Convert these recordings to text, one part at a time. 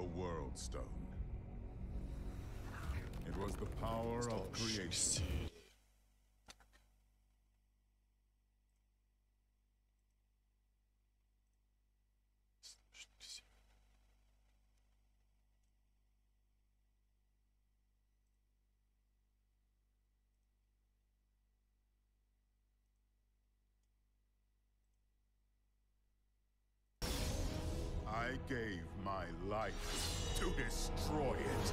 World Stone. It was the power of creation. I gave my life to destroy it.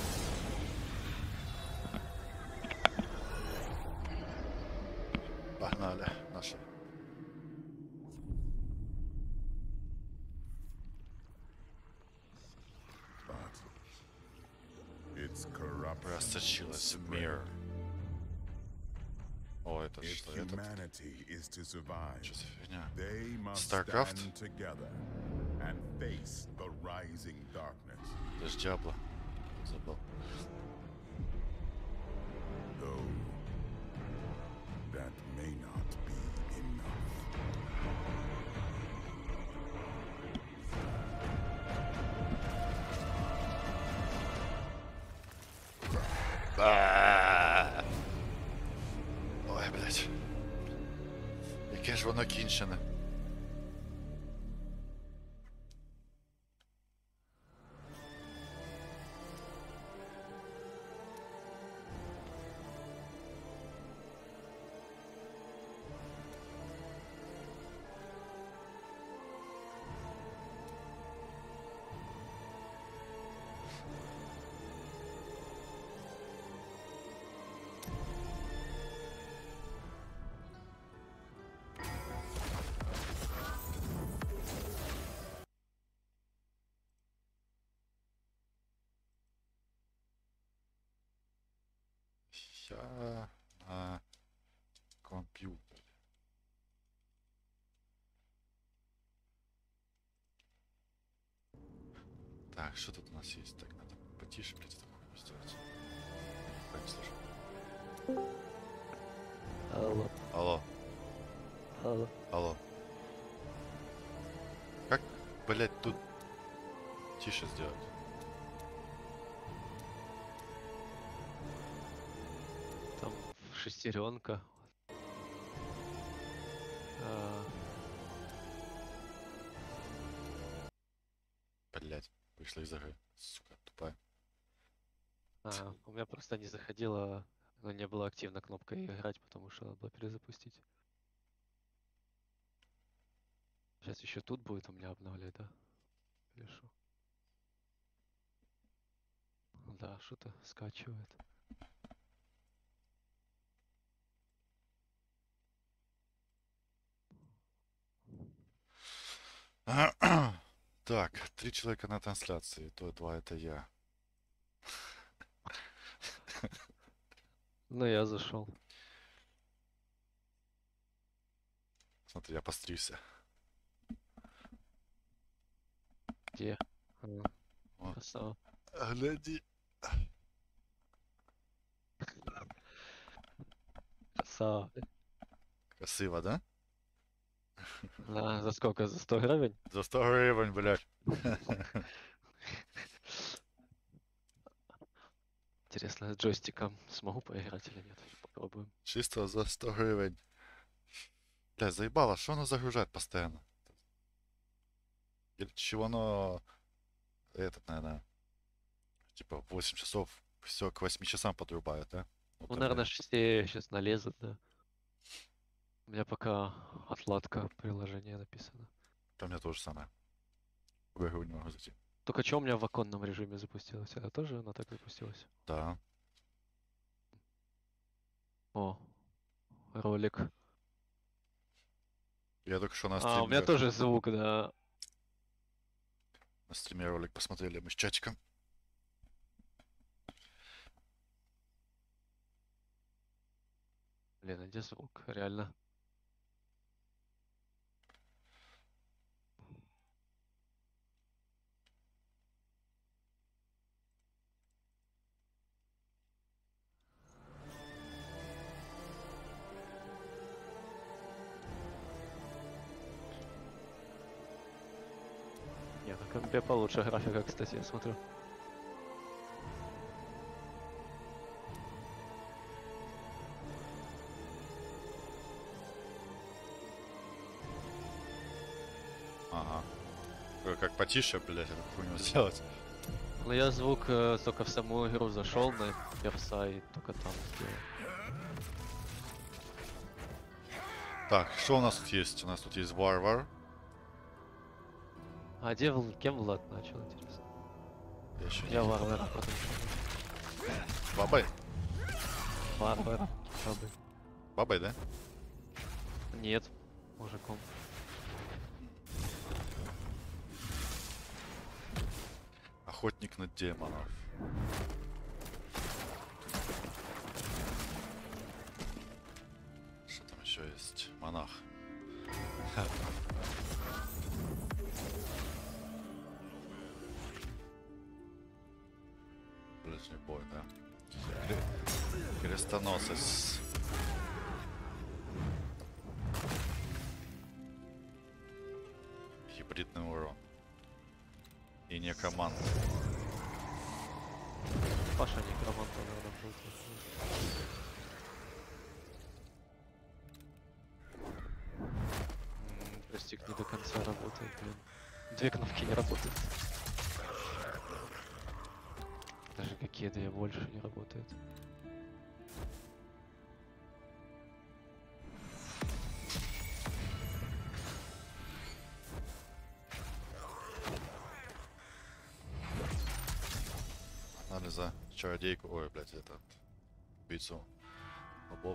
Погнали, наши. But its corruption Просочилась в мир. О, это if что? Это humanity is to survive, что за фигня? they must StarCraft? stand together and face the rising darkness. Это ж Диабло. Забыл. Though that may not be enough. Ой, блядь. Яке ж воно кінчене. Я на компьютере. Так, что тут у нас есть? Так, надо потише, блядь, такое сделать. Я не слышу. Алло, Алло, алло. алло. Как, блядь, тут тише сделать? Там шестеренка. Блядь, вышла из игры. Сука, тупая. У меня просто не заходила, но не была активна кнопка играть, потому что надо было перезапустить. Сейчас еще тут будет у меня обновлять, да? Или что? Да, что-то скачивает. Так, 3 человека на трансляции, то 2 это я. Ну, я зашел. Смотри, я постригся. Где? Вот. Красава. Гляди. Красава. Красиво, да? За сколько? За 100 гривен? За 100 гривен, блядь. Интересно, с джойстиком смогу поиграть или нет? Попробуем. Чисто за 100 гривен. Бля, заебало, что оно загружает постоянно? Или чего оно... Этот, наверное, типа 8 часов, все к 8 часам подрубает, да? Вот Ну, там, наверное, блядь. 6 сейчас налезут, да. У меня пока отладка приложения написано. Там у меня то же самое. В игру не могу зайти. Только что у меня в оконном режиме запустилось? Это тоже она так запустилась? Да. О, ролик. Я только что на У меня стриме, тоже звук, да. на стриме ролик посмотрели мы с чатиком. Блин, а где звук? Реально. Не, на компе получше графика, кстати, я смотрю. Ага. Как потише, блядь, эту хуйню сделать. Ну я звук только в саму игру зашел на перса и только там сделал. Так, что у нас тут есть? У нас тут есть варвар. А где кем Влад начал, интересно? Я еще Я не... варвара, потому что... Бабой? Варвар. Бабы. Бабой, да? Нет, мужиком. Охотник на демонов. Что там еще есть? Монах. Ближний бой, да? Крестоносец. Гибридный урон. И не команд. Паша некромант, наверное, был. Простик не до конца работает, блин. Две кнопки не работают. Даже какие-то я больше не работают. Надо за чародейку. Ой, блядь, этот. Убийцу бобов.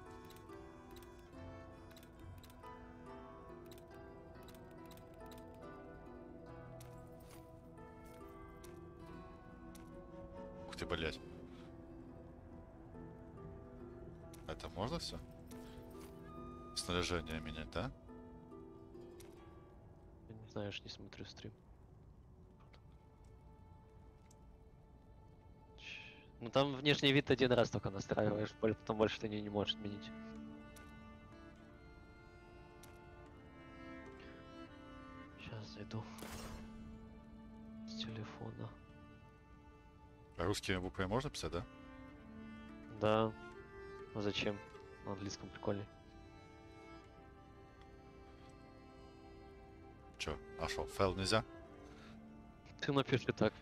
Ух ты, блядь. Это можно все? Снаряжение менять, да? Я не знаю, я ж не смотрю стрим. Ну там внешний вид один раз только настраиваешь, потом больше ты не можешь изменить. Сейчас зайду с телефона. А русскими буквами можно писать, да? Да. А зачем? На английском прикольней. Чё? А шо, файл нельзя? Ты напиши так.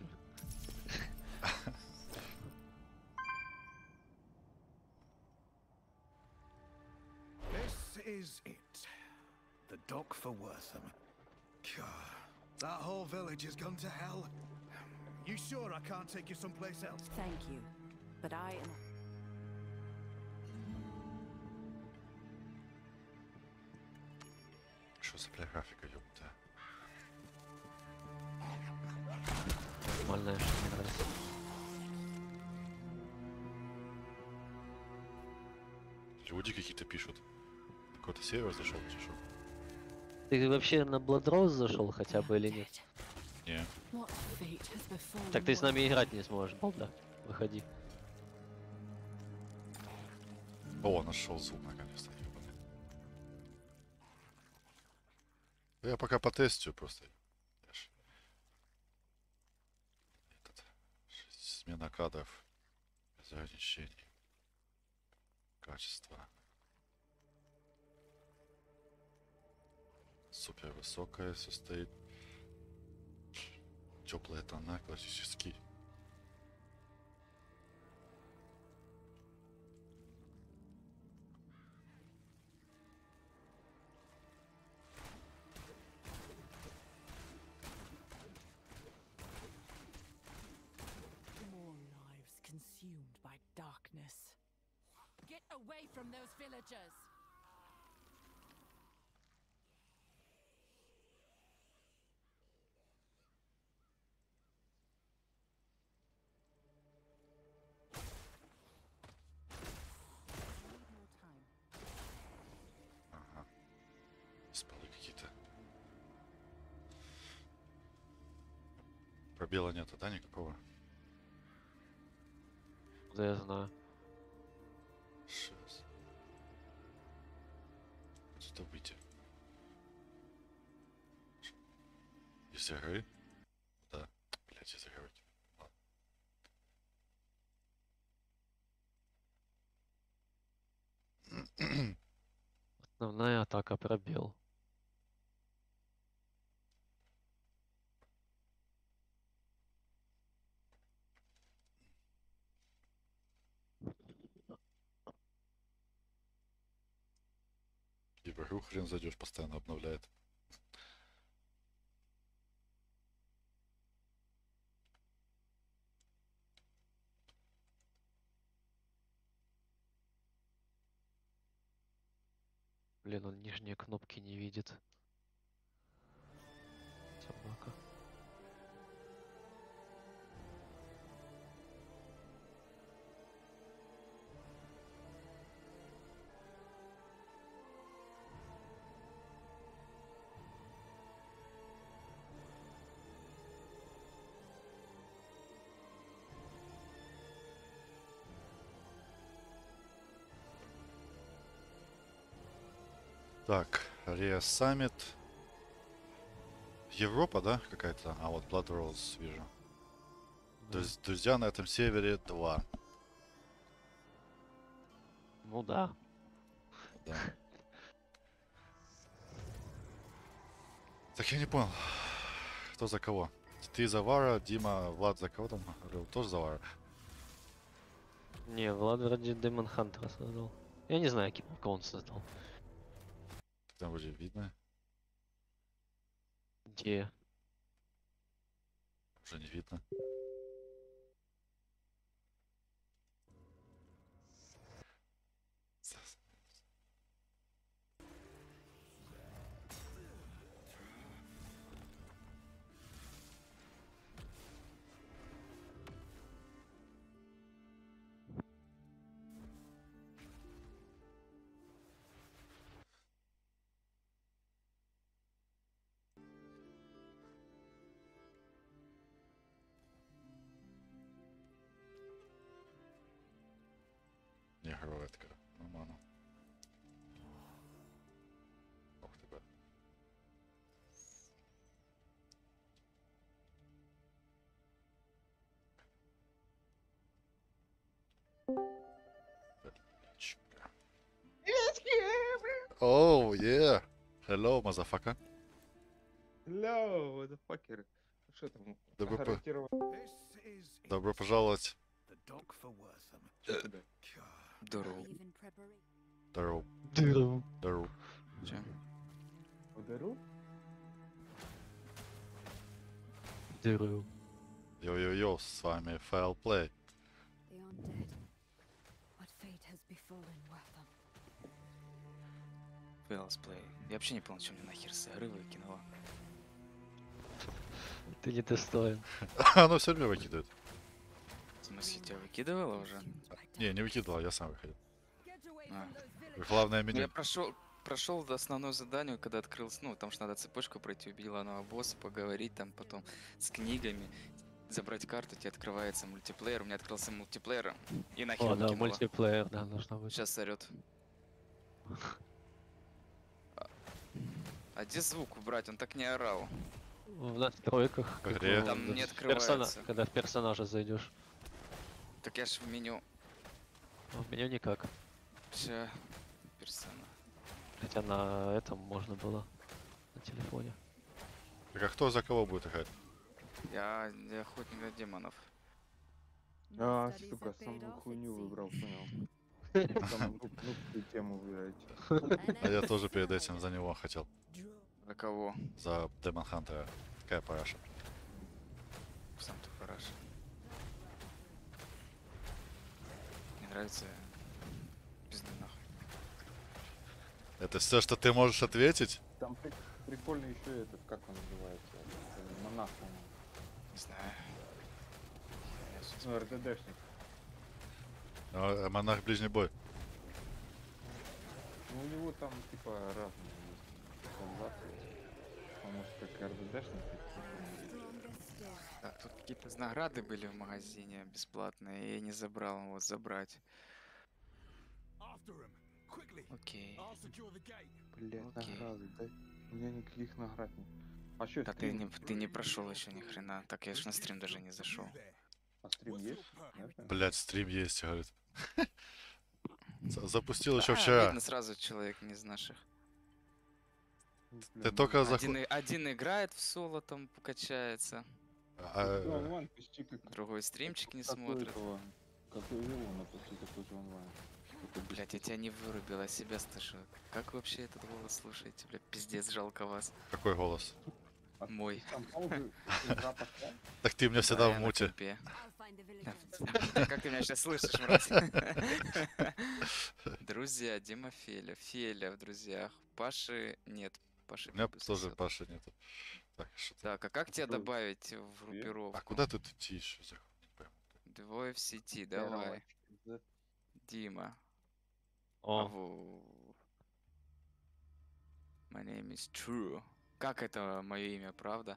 This is it. The dock for Wortham. God, that whole village has gone to hell. You sure I can't take you someplace else? Thank you, but I am... Что за бля графика, ёпта? Нормальная, что мне нравится. Люди какие-то пишут. Какой-то сервер зашел, чешу. Ты вообще на Blood Rose зашел хотя бы или нет? Не. What fate has befallen Так ты с нами Wortham? играть не сможешь, Балда. Выходи. О, нашел звук наконец-то, ёбаный. Я пока потестю просто. Я ж- Этот, смена кадров. Без ограничений. Качество. Супер высокое все стоит. Теплые тона, классический. More lives consumed by darkness. Get away from those villagers! Need more time. Ага. Спалы какие-то. Пробела нету, да, никакого? Да я знаю. Сейчас. Сюда выйти. Из игры? Блять, изыгрывать. Основная атака пробел. И в игру хрен зайдешь, постоянно обновляет. Блин, он нижние кнопки не видит. Собака. Так, Риа Саммит. Европа, да, какая-то? А вот Blood Rose вижу. Да. Друзья на этом севере 2. Ну да. Да. Так я не понял, кто за кого? Ты за Вара, Дима, Влад за кого там? Говорил, тоже за Вара. Не, Влад вроде Демон Хантера создал. Я не знаю, кого он создал. Там вроде видно, Где? уже не видно. Не гроветка. Нормально. Ух ты, брат. Oh, yeah. Hello, motherfucker. Hello, motherfucker. Что там? Добро, по- Гарантировано. This is Добро it. пожаловать. The dock for Wortham. Что тебе? God. Здорово. Leave in preparation. Здорово. Дыру. Здорово. Чё? Удару? Дыру. Йо-йо-йо, с вами Fail Play. The undead. What fate has befallen Wortham? Fails Play. Я вообще не понял, что мне нахер с игры выкинуло. Ты не достоин. Оно все время выкидывает. В смысле, тебя выкидывало уже? Consumed by dark. Не, не выкидывал, я сам выходил. Get away А. from those villagers. Главное Ну, меню. я прошел основное задание, когда открылся, ну, там же надо цепочку пройти, убить главного босса, поговорить там потом с книгами, забрать карту, тебе открывается мультиплеер, у меня открылся мультиплеер, и нахер О, да, выкинуло. мультиплеер, да, должно быть. Сейчас орет. А где звук убрать? Он так не орал. В настройках. В игре. Там не персона- открывается. Когда в персонажа зайдешь. Так я ж в меню. А в меню никак. Все. Персона. Хотя на этом можно было. На телефоне. Так а кто за кого будет играть? Я охотник на демонов. А, Studies сука, have paid самую off, it хуйню seems. выбрал, понял. Самую нубскую тему выбираете. А я тоже перед этим за него хотел. За кого? За Демон Хантера. Какая параша? Сам ты параш. Мне нравится. Пизды нахуй. Это все, что ты можешь ответить? Там прикольно еще этот, как он называется, монах, по-моему. Не знаю. Ну, РДДшник. Монах ближний бой. Ну, у него там, типа, разные есть солдаты. Потому что как РДДшник, Strongest still. Так, тут какие-то награды были в магазине бесплатные, и я не забрал, вот забрать. After him. Quickly. Окей. I'll secure the gate. блядь, Окей. награды, дай. У меня никаких наград нет. А что, Да ты не прошел еще ни хрена. Так я ж на стрим даже не зашел. А стрим есть? Нет? Блять, стрим есть, говорит. Запустил еще А, вчера. видно сразу человек не из наших. Ты только Один играет в соло, там покачается. Онлайн почти как... Другой стримчик не как у смотрит. этого, как у Вилона, почти такой же онлайн. Только без Блять, я тебя не вырубил, а себя слышу. Как вы вообще этот голос слушаете? Бля, пиздец, жалко вас. Какой голос? Мой. Там паузы, игра пошла. Так ты меня всегда Да, в я на муте. компе. I'll find the villagers. Как ты меня сейчас слышишь, мразь? Друзья, Дима Феля. Феля в друзьях. Паши нет. Паши У меня Пипус тоже несёт. Паши нету. Так, что там? Так, а как тебя Что? добавить в группировку? А куда тут идти еще? Не пойму. Двое в сети, давай. Z. Дима. О, My name is True. Как это мое имя, правда?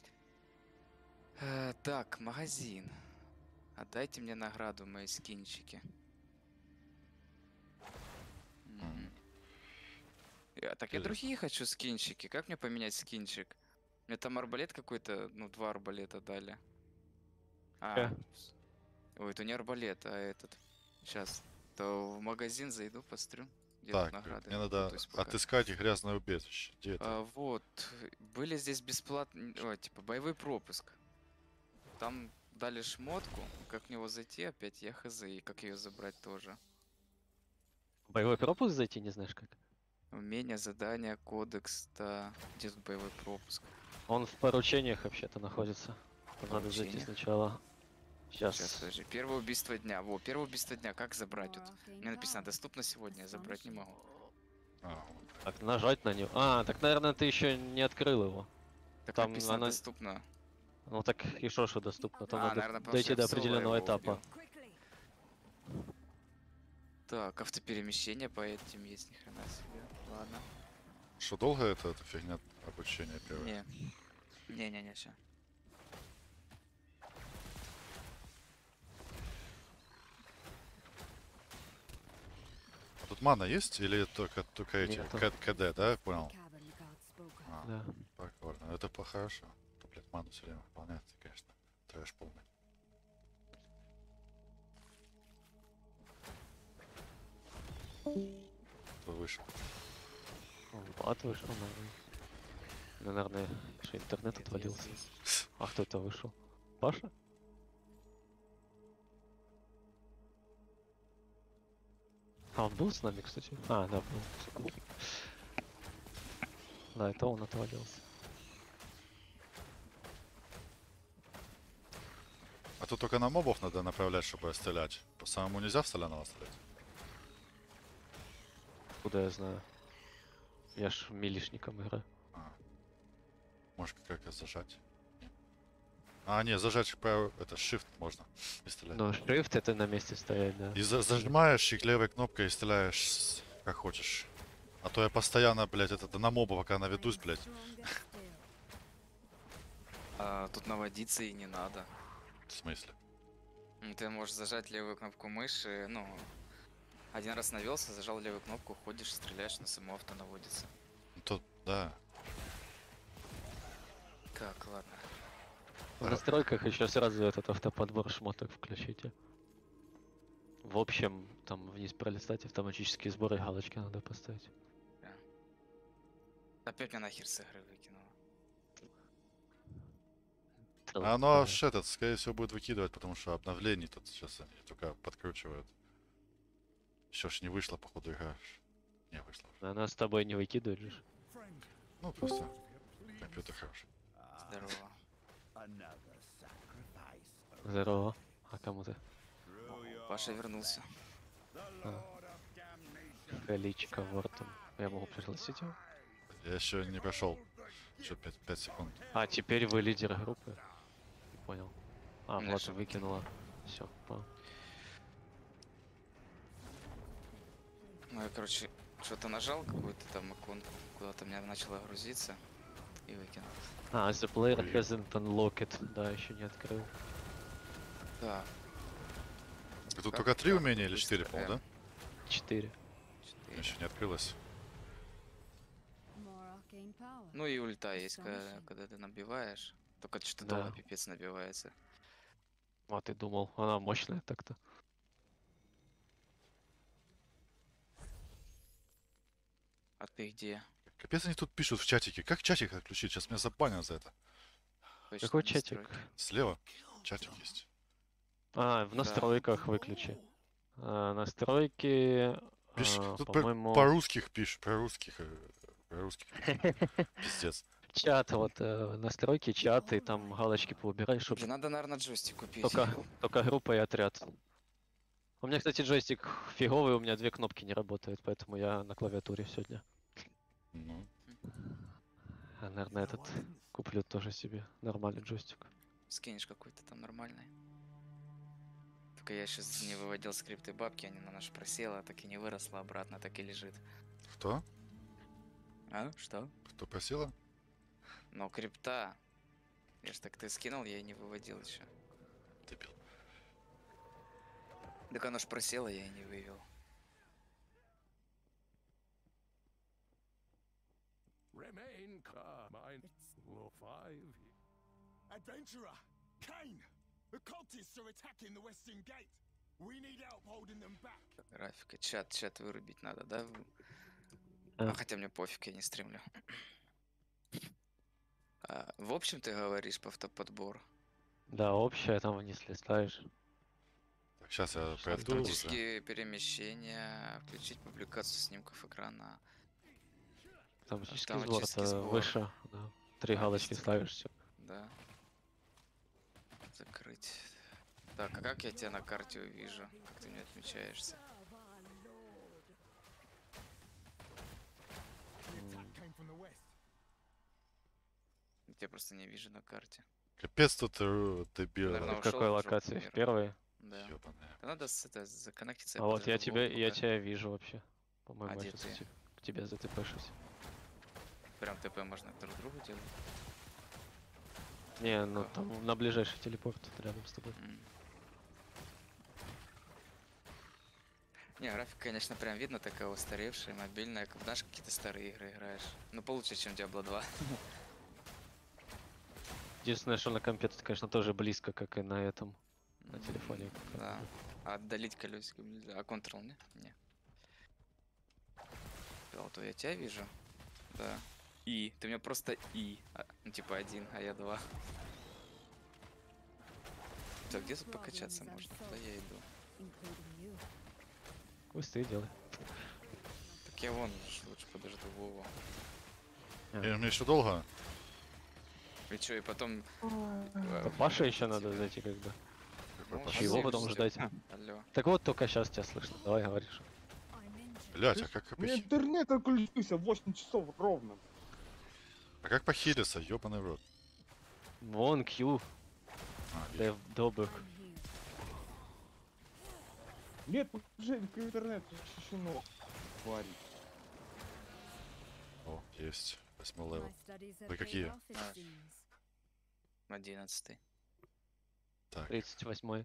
Так, магазин. Отдайте мне награду, мои скинчики. Мгм. Так я Интересно. другие хочу скинчики. Как мне поменять скинчик? Мне там арбалет какой-то, ну, 2 арбалета дали. А, ой, это не арбалет, а этот. Сейчас. То в магазин зайду, посмотрю. Где тут Так, награды. мне надо Путаюсь пока. отыскать грязное убежище. Где это? Вот, были здесь бесплатные, типа, боевой пропуск. Там дали шмотку, как в него зайти опять, я хз, и как ее забрать тоже. боевой пропуск зайти не знаешь как? Умение, задание, кодекс, да. Где тут боевой пропуск? Он в поручениях вообще-то находится. Там надо зайти Поручениях? сначала. Сейчас, Сейчас. подожди. Первое убийство дня. Во, первое убийство дня. Как забрать? Вот. Мне написано, доступно сегодня, я забрать не могу. А, Так, нажать на него. А, так, наверное, ты еще не открыл его. Так Там написано, она- доступно. Ну так и что доступно? Там надо наверное, потому дойти что я до в соло определенного его этапа. убил. Так, автоперемещение по этим есть, ни хрена себе. Ладно. что долго эта фигня обучения первое? Не, ща. А тут мана есть или только эти Нету. КД, да, я понял? Cabin the guard spoke of. А, Да. прикольно. Это хорошо. То, блядь, ману все время выполняется, конечно. Трэш полный. Кто вышел? Влад вышел, наверное. Ну, наверное, что интернет отвалился. А кто это вышел? Паша? А, он был с нами, кстати? А, да, был. Сука. Да, это он отвалился. А тут только на мобов надо направлять, чтобы стрелять. По самому нельзя в соляного стрелять. Куда я знаю? Я ж милишником играю. Может как-то зажать. Не. А, не, зажать это shift можно и стрелять. Но shift это на месте стоять, да. И зажимаешь их левой кнопкой и стреляешь как хочешь. А то я постоянно, блядь, это на моба пока наведусь, блядь. Stronger still. Тут наводиться и не надо. В смысле? Ты можешь зажать левую кнопку мыши, ну, один раз навелся, зажал левую кнопку, ходишь, стреляешь, на само авто наводится. Ну то, да. Так, ладно. В настройках еще сразу этот автоподбор шмоток включите. В общем, там вниз пролистать, автоматические сборы, галочки надо поставить. Опять меня нахер с игры выкинуло. А оно аж этот, скорее всего, будет выкидывать, потому что обновлений тут сейчас они только подкручивают. Еще ж не вышла, походу, игра. Не вышла. Она с тобой не выкидывает же. Friend, Ну, просто компьютер хороший. Здорово. another sacrifice. Здорово. А кому ты? Паша вернулся. Количко вортом. Я могу пригласить его? Я еще не прошел. Еще 5 секунд. А, теперь вы лидер группы. Не понял. А, Меня Влад же выкинула. Все, понял. Ну, я, короче, что-то нажал, какую-то там иконку, куда-то меня начало грузиться и выкинул. А, the player hasn't unlocked. Да, еще не открыл. Да, Тут Как- только 3 как умения или быстро 4, по-моему, да? 4. 4. Еще не открылось. More arcane gain power. Ну и ульта есть, Astonishing. когда ты набиваешь. Только что-то Да. долго пипец набивается. А ты думал, она мощная так-то. А ты где? Капец они тут пишут в чатике. Как чатик отключить? Сейчас меня забанят за это. Точно, Какой чатик? настройки. Слева чатик есть. А, в настройках выключи. Настройки, Пишешь, тут по-моему, по-русских пишешь, по-русских. По-русски. Пиздец. чат, вот настройки, чат, и там галочки поубирай, чтобы Блин, надо, наверное, джойстик купить. только группа и отряд. У меня, кстати, джойстик фиговый, у меня 2 кнопки не работают, поэтому я на клавиатуре сегодня. Ну, А, наверное, этот куплю тоже себе нормальный джойстик. Скинешь какой-то там нормальный. Только я сейчас не выводил скрипты бабки, они на наш просела, так и не выросла обратно, так и лежит. кто? А? Что? Кто просила? Но крипта. Я ж так ты скинул, я и не выводил еще. Дебил. Так оно ж просело, я и не вывел. Remain calm. Law 5. Adventurer! Kane! The cultists are attacking the western gate. We need help holding them back. Графика, чат вырубить надо, да? А. А хотя мне пофиг, я не стримлю. В общем, ты говоришь по автоподбор. Да, общая, там вниз листаешь. Так, сейчас я Что пойду уже. Автоматические перемещения, включить публикацию снимков экрана. Автоматический Автоматический сбор, это сбор. выше, да. 3 галочки везде. ставишь, все. Да. Закрыть. Так, а как я тебя на карте увижу? Как ты мне отмечаешься? The attack came from the west. Я тебя просто не вижу на карте. Капец тут дебил. Наверное, В ушел какой в жопу локации? В мира. первой? Да. Ёбаная. Да надо законнектиться. А вот я по-другому тебя, я пока. тебя вижу вообще. По-моему, А я где сейчас ты? к тебе затпшусь. Прям ТП можно друг другу делать. Не, ну Ага. там на ближайший телепорт рядом с тобой. Не, графика, конечно, прям видно такая устаревшая, мобильная, как знаешь, какие-то старые игры играешь. Ну, получше, чем Diablo 2. Единственное, что на компе тут, конечно, тоже близко, как и на этом, на телефоне. Да. А отдалить колесиком нельзя. А Ctrl не? Не. Вот я тебя вижу. Да. И. Ты меня просто И. Ну, типа 1, а я 2. Так, где тут покачаться можно? Куда я иду? Including you. Пусть ты делай. Так я вон лучше подожду Вову. Мне еще долго? И чё, и потом... Да Паша еще надо зайти как бы. Ну, Паша? Его всех потом ждём. ждать. Алло. Так вот, только сейчас тебя слышно. Давай говоришь. I'm injured. Блять, а как, Мне интернет отключился в 8 часов ровно. а как похилиться, ёбаный в рот? Вон Q, А, вижу. Дэв Добык. I'm here. Нет, покажи, интернет защищено. Тварь. О, есть. 8 левел. My studies have Вы paid какие? off, it seems. 11. Так. 38-й.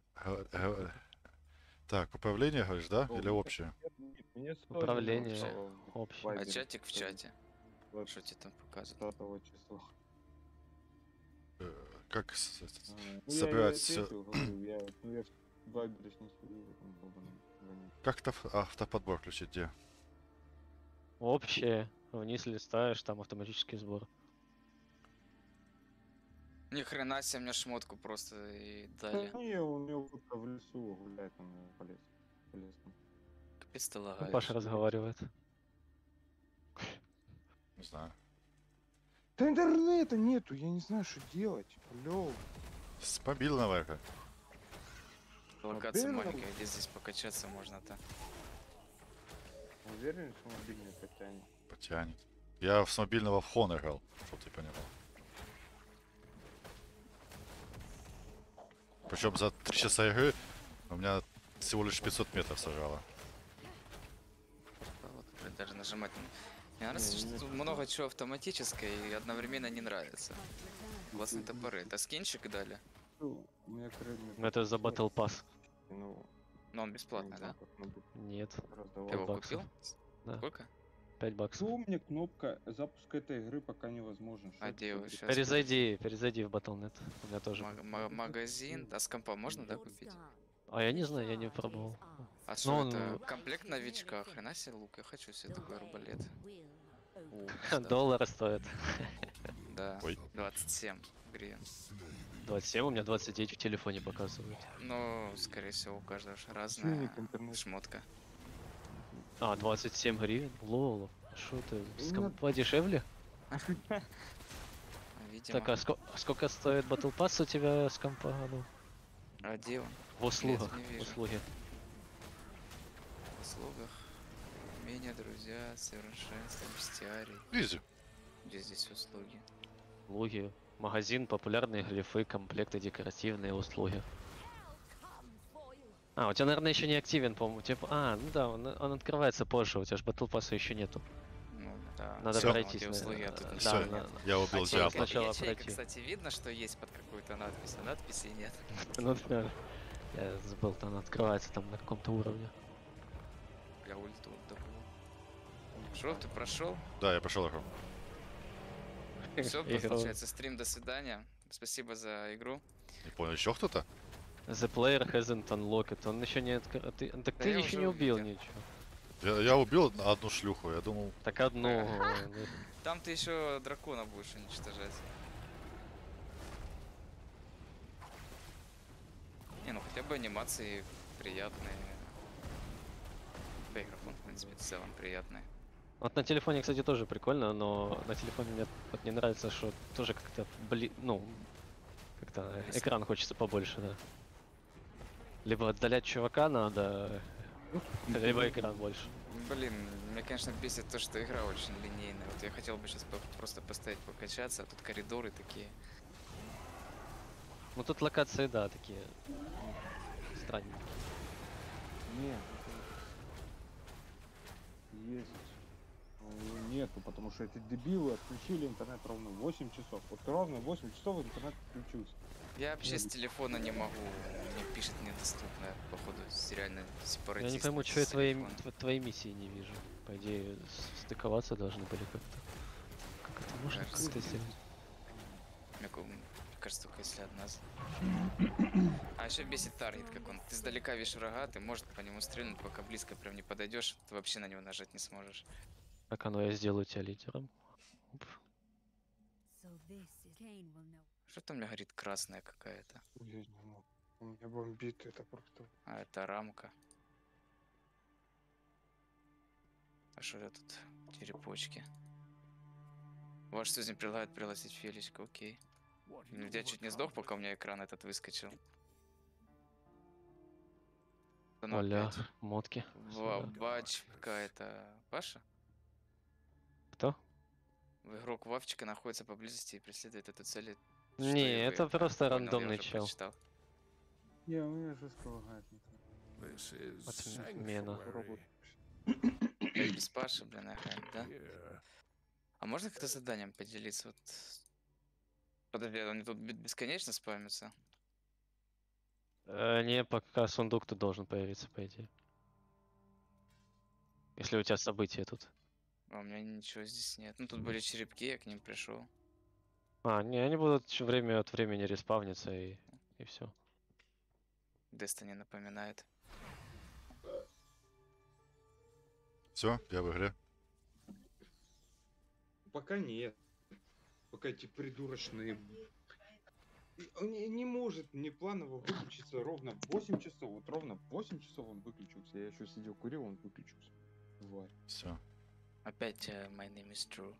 Так, управление, говоришь, да? Или общее? Мне стоит Управление. написало в Общее. А Вайбере, чатик в что чате. вот Что тебе там показывает? 20 числа. Как Ну, собирать я всё? ответил, говорю, я в Вайбере с ним сидел, в этом долбаном звонит. Как автоподбор включить? Где? Общее. Вниз листаешь, там автоматический сбор. Ни хрена себе мне шмотку просто и Да дали. не, у него будто в лесу гуляет, он полез. Полез. Капец ты Ну, лагаешь. Паша разговаривает. Не знаю. Да интернета нету, я не знаю, что делать. Алло. С мобильного эко. Локация Мобильный? маленькая, где здесь покачаться можно-то. Уверен, что мобильный потянет. Потянет. Я с мобильного в Хон играл, чтоб ты понимал. Причем за 3 часа игры у меня всего лишь 500 метров сажало. Да, вот, блин, даже нажимать. Мне нравится, что тут много чего автоматическое и одновременно не нравится. Классные топоры. Это скинчик дали? Ну, у меня крылья. Ну, это за Battle Pass. Ну, Но он я не бесплатный, знаю, да? как надо Нет. Ты его баксов. купил? Да. Сколько? 5 баксов. Почему мне кнопка запуска этой игры пока невозможна? Что А это где за вы бред? щас? Перезайди в Battle.net. У меня тоже. Магазин. А с компа можно, да, купить? А я не знаю, я не пробовал. А Ну, что он- это? Комплект новичка. Хрена себе лук. Я хочу себе такой арбалет. О, да. Доллар стоит. Да. Ой. 27 гривен. 27, у меня 29 в телефоне показывают. Ну, скорее всего, у каждого же разная Сильник интернет. шмотка. А, 27 гривен? Лол. Что ты, с Ну, компа дешевле? Видимо. Так, а сколько стоит Battle Pass у тебя с компа? А ну, А где он? в услугах. не В вижу. услуге. В услугах. Умения, друзья, совершенство, бестиарий. Изи. Где здесь услуги? Услуги. Магазин, популярные глифы, комплекты, декоративные услуги. А, у тебя, наверное, еще не активен, по-моему. Ну да, он открывается позже, у тебя же Battle Pass еще нету. Ну, да. Надо Всё. пройтись. Эти услуги, а тут да, Всё, ничего на- нет. Я убил Ячейка. Диабло. Сначала Ячейка, пройти. кстати, видно, что есть под какую-то надпись, а надписи нет. Ну да. Я забыл, там открывается там на каком-то уровне. Я ульту добыл. Шо, ты прошел? Да, я пошел игру. Все, Играл. получается, стрим, до свидания. Спасибо за игру. Не понял, еще кто-то? The player hasn't unlocked. Он еще не открыл. Так Да ты я еще уже не убил увидел. ничего. Я убил одну шлюху, я думал, Так одну. Там ты еще дракона будешь уничтожать. Не, ну хотя бы анимации приятные. Да и графон, в принципе, в целом приятный. Вот на телефоне, кстати, тоже прикольно, но на телефоне мне вот не нравится, что тоже как-то, как-то экран хочется побольше, да. Либо отдалять чувака надо, либо экран больше. Блин, меня, конечно, бесит то, что игра очень линейная. Вот я хотел бы сейчас просто постоять, покачаться, а тут коридоры такие. Ну тут локации, да, такие странненькие. Нет. Есть. Нету, потому что эти дебилы отключили интернет ровно 8 часов. Вот ровно 8 часов интернет отключился. Я вообще с телефона не могу, мне пишет недоступно, походу, реально Я сепаратист. не пойму, с что я телефона. твоей миссии не вижу. По идее, стыковаться должны были как-то. Как это можно Кажется, как-то сделать? Мне кажется, только если одна. А еще бесит таргет, как он. Ты издалека видишь врага, ты можешь по нему стрельнуть, пока близко прям не подойдешь, ты вообще на него нажать не сможешь. Так оно, я сделаю тебя лидером. Оп. So this is Kane will know. Что там у меня горит красная какая-то? Я не могу. У меня бомбит, это просто... А, это рамка. А что это тут? Черепочки. Ваш союзник предлагает пригласить Феличка, окей. Я чуть не сдох, пока у меня экран этот выскочил. Да ну Оля, опять. мотки. сюда. Бач какая-то. Паша? Кто? Игрок Вавчика находится поблизости и преследует эту цель. Не, это просто рандомный чел. Не, у меня жестко лагает. This is Отмена. sanctuary. Без Паши, блин, ага, да? Here. А можно как-то заданием поделиться? Вот. Подожди, они тут бесконечно спамятся? Не, пока сундук-то должен появиться, по идее. Если у тебя события тут. А у меня ничего здесь нет. Ну тут были черепки, я к ним пришел. А, не, они будут время от времени респавниться и все. Destiny напоминает. все, я в игре. Пока нет. Пока эти придурочные... Он не может мне планово выключиться ровно в 8 часов. Вот ровно в 8 часов он выключился. Я еще сидел курил, он выключился. Тварь. Все. Опять my name is true.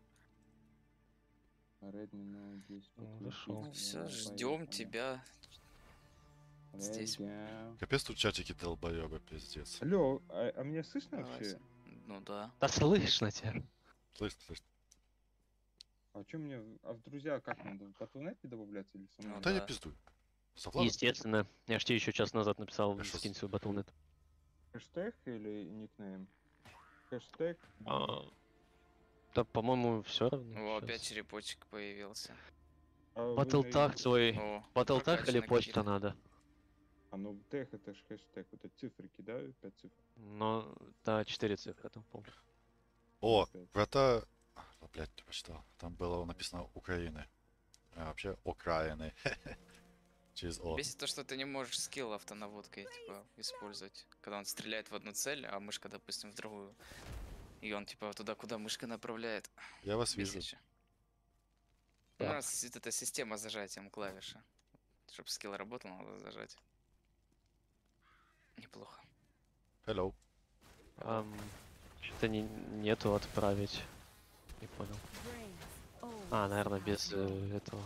Redmi Note 10. Зашел. Ну все, ждем тебя. здесь. Капец тут чатики долбоёбы, пиздец. Алло, а меня слышно Давай. вообще? Ну да. Да слышно тебя. Слышно, слышно. А что мне... А в друзья как надо? В Battle.net добавляться или со мной? Ну Да я да. пиздую. Совладно? Естественно. Я ж тебе еще час назад написал, Хорошо. скинь свой Battle.net. Хэштег или никнейм? Хэштег. Да, по-моему, все равно. О, щас. опять черепочек появился. А вы Батлтаг на- свой. О, Батлтаг или прокачанный почта какие-то. надо? А ну тег это ж хэштег. Вот эти цифры кидаю, 5 цифр. Ну, да, 4 цифры там помню. О, опять. врата... Блять, прочитал. Там было написано Украины. А вообще Украины. Через О. Бесит то, что ты не можешь скилл автонаводкой, типа, использовать. Когда он стреляет в одну цель, а мышка, допустим, в другую. И он, типа, туда, куда мышка направляет. Я вас вижу. Бесяче. У Так. нас эта система зажатием клавиши. Чтобы скилл работал, надо зажать. Неплохо. Hello. Что-то нету отправить. Не понял. А, наверное, без этого.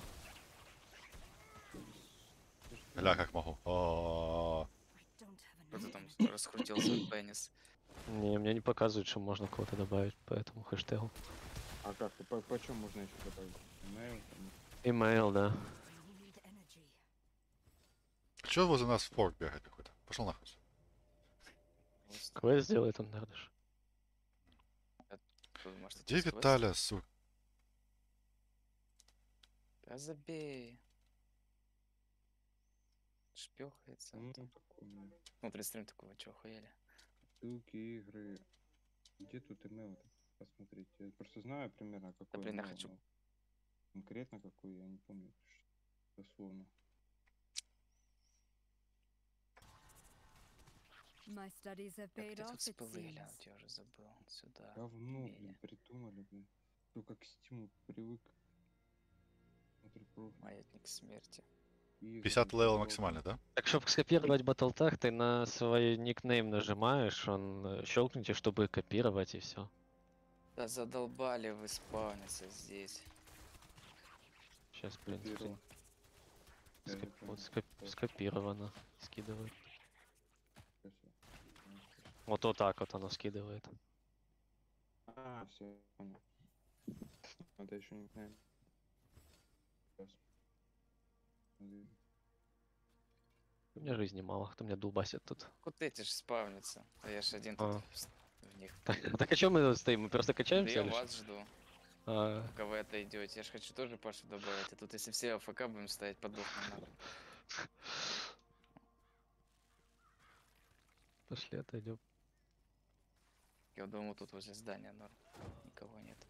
Ля, как могу. О, Кто-то там раскрутил свой пенис. Не, мне не показывает, что можно кого-то добавить по этому хэштегу. А как? По чем можно еще добавить? Email? Имейл, да. Чё возле нас форк бегает какой-то? Пошел нахуй. Квест сделает он, наверное. ж. Кто думает, что Где это квест? Виталя, сука? Да забей. Шпёхается. Ну, такое. Смотри, стрим такого, чё, охуели? Ссылки, игры. Где тут email? Посмотреть. Я просто знаю примерно, какой блин, я email, хочу- но конкретно какой, я не помню. Дословно. My studies have Как paid ты off, тут it спылы seems. глянуть, я уже забыл. Сюда. Говно, Меню. блин, придумали, блин. Только к стиму привык. Смотри, профиль. Маятник смерти. Игры, 50 левел блог. максимально, да? Так, чтобы скопировать Battletech, ты на свой никнейм нажимаешь, он щелкните, чтобы копировать, и все. Да задолбали вы спавниться здесь. Сейчас, в принципе, Копировал. Я это понял. вот скопировано. Скидывает. Красиво. Вот так вот оно скидывает. А, все, понял. Это еще не знаю. Сейчас. Смотри. У меня жизни мало, кто меня дулбасит тут. Вот эти ж спавнятся. А я ж один А. тут в них. Так, а чем мы тут стоим? Мы просто Да качаемся? я или что? вас жду. А, Пока вы отойдете. Я ж хочу тоже Пашу добавить. А тут если все АФК будем стоять, подохнем нахуй. пошли, отойдем. Я думаю, тут возле здания норм. Никого нет.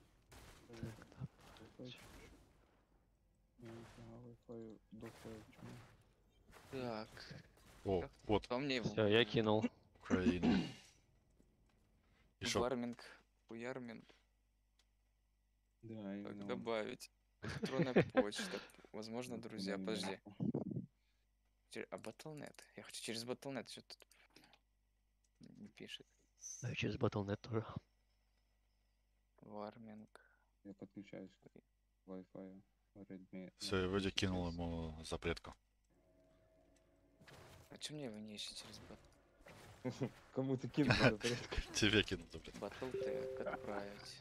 Wi-Fi, Wi-Fi, почему? Так. О, Как вот По мне Все, я кинул. Украина. И шо? Варминг, хуярминг. Да, Так, именно. он. добавить. Электронная почта. Возможно, Вот друзья. именно. Подожди. А Battle.net? Я хочу через Battle.net. Что тут не пишет? Да, через Battle.net тоже. Варминг. Я подключаюсь к Wi-Fi. Redmi. Все, я вроде кинул ему запретку. А чё мне его не ищет через Кому ты кинул запретку? Тебе кинул запретку. Battle.tech отправить?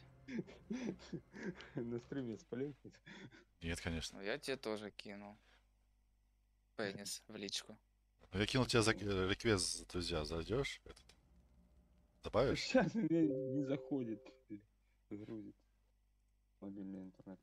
На стриме спалил? Нет, конечно. Ну, я тебе тоже кинул. Пенис в личку. Ну, я кинул тебе реквест, друзья, зайдешь? Добавишь? Сейчас не заходит. Грузит. Мобильный интернет.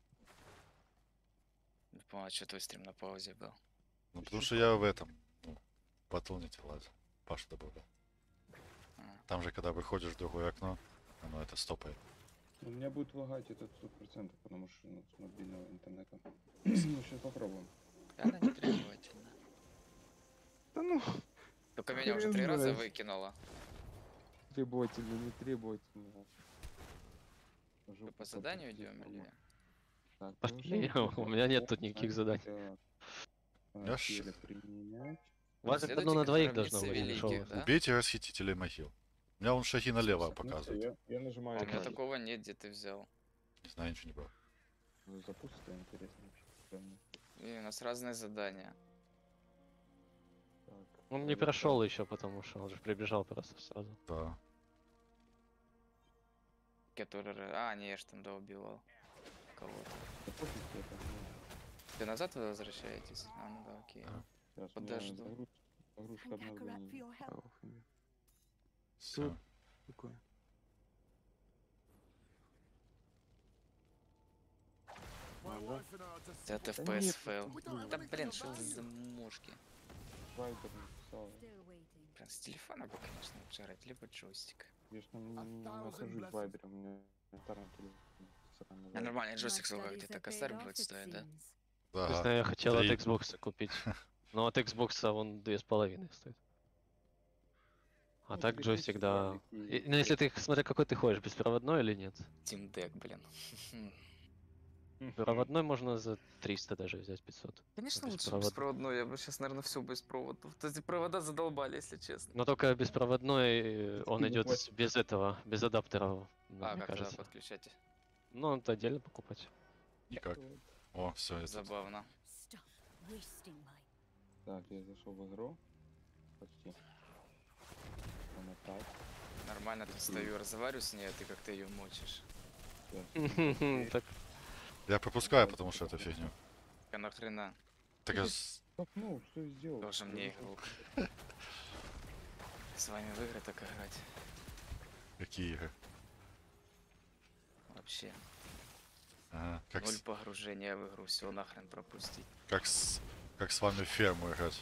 Не понял, что твой стрим на паузе был. Ну, потому что я в этом, ну, в батлнете лазил. Пашу добавлял. А. Там же, когда выходишь в другое окно, оно это стопает. У меня будет лагать этот 100%, потому что ну, с мобильного интернета. Ну, сейчас попробуем. Она не требовательна. Да ну, Только меня уже Хрен 3 раза знает. выкинуло. требовательно, не требовательно. Мы по заданию идем или? Так, Пошли, приложение, у меня нет тут никаких заданий. так. Я Теле применять. У вас Следуйте одно на к двоих гробнице должно быть, или шо у великих, вас? да? Убейте расхитителей могил. У меня вон шаги налево Ну, показывают. Я А нажимаю у меня на такого нет, где ты взял. Не знаю, ничего не было. запуск, интересно вообще. Прям, И у нас разные задания. так, Он не прошел еще, потому что он же прибежал просто сразу. Да. Который... А, не, я ж там доубивал кого-то. запустить это, ну, Ты назад вы возвращаетесь? А, ну да, окей. Да. сейчас у меня Подожду. загрузка I'm Baccarat for обновления. your help. Все. Такое. Это Да FPS нет, фейл. блин. Да блин, что за мушки? Вайбер написал. Still waiting. Блин, с телефона бы, конечно, лучше играть, либо джойстик. Я ж там не нахожусь в вайбере, у меня старый телефон. сраный А вайбер. нормальный My джойстик сколько studies где-то have paid косарь off, будет it стоить, да? seems. Честно, Да. я хотел от 3. Xbox купить. Но от Xbox он 2,5 стоит. А Ну, так 3000 джойстик, да. валик и Ну, если ты, смотря какой ты ходишь, беспроводной или нет. Team Deck, блин. Беспроводной можно за 300 даже взять, 500. Конечно, лучше беспроводной. беспроводной. Я бы сейчас, наверное, все без провода. Вот эти провода задолбали, если честно. Но только беспроводной, он Не идет хватит. без этого, без адаптера, ну, А, мне как тогда кажется. подключать? Ну, это отдельно покупать. Никак. О, все, это. Забавно. Stop wasting my Так, я зашел в игру. Почти. Она так. Нормально тут стою, разговариваю с ней, а ты как-то ее мочишь. Сейчас. Так, Я пропускаю, потому что это фигню. А нахрена? Так я с- Ну, что сделал? Тоже мне игру. С вами в игры так играть. Какие игры? Вообще. Ага. Как, Ноль погружения в игру, все нахрен пропустить. как с вами в ферму играть.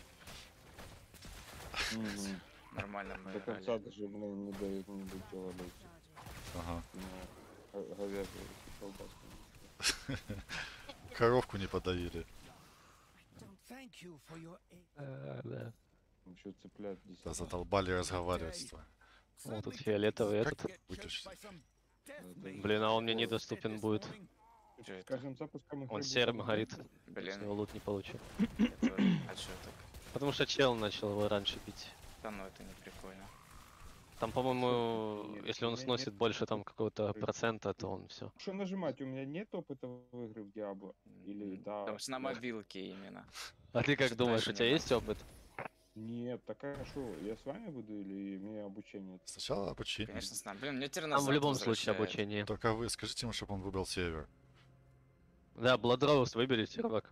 Мгм. Нормально мы До конца играли. даже, блин, не дают мне до тела дойти. Ага. Говяжью и колбаску. Коровку не подоили. Thank you for your aid. да. Еще цыплят Да 10. задолбали разговаривать с вами. Вот тут фиолетовый Как этот. выключить? Блин, а он мне недоступен будет. Чё С это? каждым запуском игры Он будет серым одна горит. тема. Если Блин, лут не получил. я тоже. А чё так? Потому что чел начал его раньше пить. Да ну это не прикольно. Там, по-моему, Нет, если он у меня сносит нет больше там какого-то опыта. процента, то он все. Что нажимать? У меня нет опыта в игры в Диабло. Или да. Потому что на да. мобилке именно. А ты как Что думаешь, дальше у тебя не есть опыт? Нет, такая что, я с вами буду или мне обучение? Сначала обучение. Конечно, с нами. Блин, мне теперь Там назад в любом случае возвращает. обучение. Только вы скажите ему, чтобы он выбрал сервер. Да, Blood Rose выбери сервак.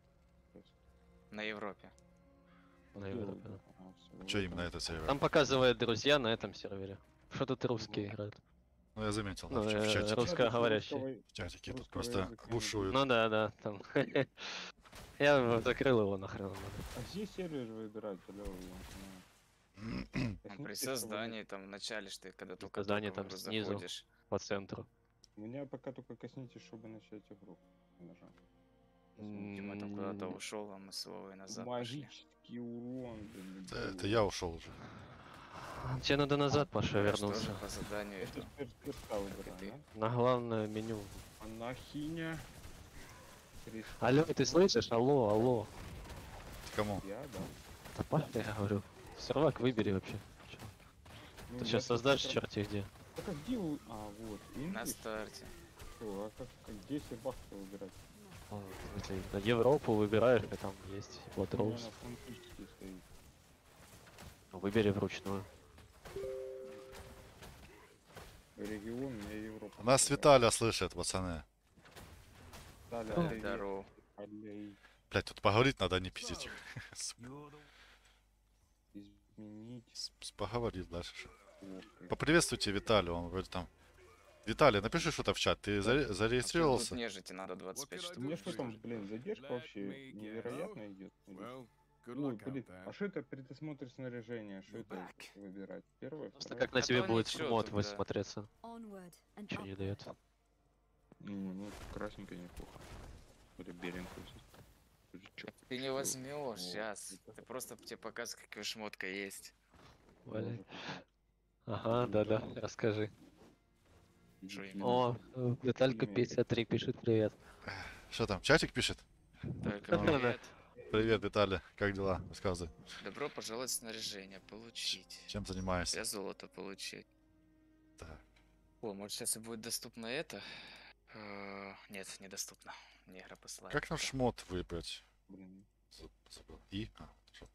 На Европе. На Европе, да. Что именно этот сервер? Там показывает друзья на этом сервере. Что тут русские играют? Ну я заметил, да, Ну, в чатике. русскоговорящие. В чатике тут русского просто языка не бушуют. Ну да, да, там. Я закрыл его нахрен. А здесь сервер выбирать, алло, я не понимаю. Ну, при создании, там, в начале, что ты когда только создании в там игру снизу. заходишь. По центру. У меня пока только коснитесь, чтобы начать игру. Нажал. Дима там куда-то ушел, а мы с Вовой назад пошли. Магический урон. блин, Это я ушел уже. Тебе надо назад, Паша, Что же вернуться. по заданию Это иду. перста выбираем, ты. да? На главное меню. Анахиня. Кристалл. Алло, ты слышишь? Алло, алло. Ты кому? Я, да. Да Паша, я говорю. Сервак выбери вообще. Чё? Ну, Ты я сейчас создашь тут черти где. Так а где вы? А, вот. На English? старте. Что, а как где сербак-то выбирать? Ну, в смысле, на Европу выбираешь, и там есть Blood У меня Rose. на французский стоит. Выбери вручную. Регион, у меня Европа. Нас Виталя слышит, пацаны. Виталя, Здорово. аллей. Блять, тут поговорить надо, а не пиздить их. You're the Изменить. Поговорить дальше. Окей. Поприветствуйте Виталию, он вроде там. Виталий, напиши что-то в чат. Ты Тут зарегистрировался? нежити надо 25 У штук. меня что там, блин, задержка вообще невероятно идет. Ой, блин, а что это предосмотр снаряжения? Что это выбирать? Первое, Просто второе? как на А тебе то будет ничего мод тогда. смотреться. Onward and Ничего не upward. дает. Ну, красненько неплохо. Или беленькую. Или чё? Ты не возьмешь Вот. сейчас. Ты просто тебе показываешь, какая шмотка есть. Валя. Тоже Ага, да-да, расскажи. Что именно? О, Виталька 53 пишет привет. Что там, чатик пишет? Только привет. Привет, Виталий, как дела? Рассказывай. Добро пожаловать в снаряжение. Получить. Чем занимаешься? Я золото получить. Так. О, может сейчас и будет доступно это? Нет, недоступно. Мне игра посылает. Как нам шмот выбрать? Блин. Забыл. И? А, хорошо.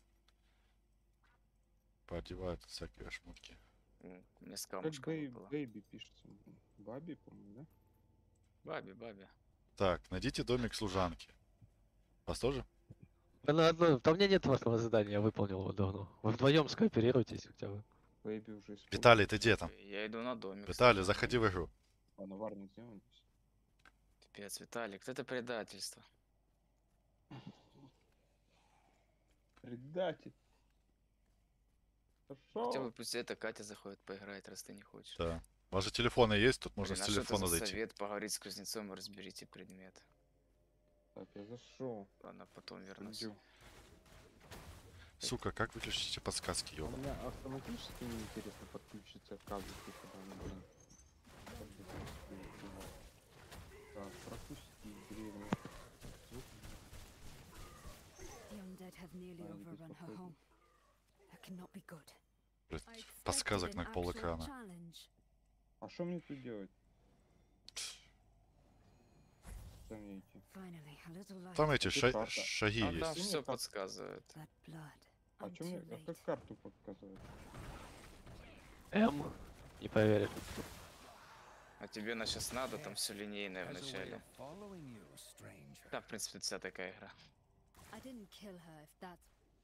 Поодевают всякие шмотки. Мне с Как камушком выпало. Бэйби пишется. Баби, по-моему, да? Баби. Так, найдите домик служанки. Вас тоже? Да на одно, там у меня нет вашего задания, я выполнил его давно. Вы вдвоем скооперируйтесь хотя бы. Бэйби уже использовал. Виталий, ты где там? Я иду на домик. Виталий, заходи в игру. А, наварник сделан. Пипец, Виталик, это предательство. Предатель. Хотя бы Хорошо. пусть это Катя заходит поиграет, раз ты не хочешь. Да. У вас же телефоны есть, тут можно Блин, с а что это телефона за зайти. совет? Поговорить с кузнецом и разберите предмет. Так, я зашел. Ладно, потом вернусь. Иду. Сука, как выключить эти подсказки, А у ёба? меня автоматически неинтересно подключится кабель, когда он, блин. Так, пропусти, древний. Звук. The undead have nearly А, не overrun her беспокойся. home. That cannot be good. Блядь, I expected подсказок an на пол actual экрана. challenge. А что мне тут делать? Куда мне идти? Finally, a little light. Там эти Тут карта. шаги А там есть. Почему все мне подсказывает. That blood. А чё мне, Until а как late. карту показывать? М. Не поверишь. А тебе на сейчас надо, там все линейное в As a way начале. of following you, stranger. Да, в принципе, вся такая игра. I didn't kill her if that's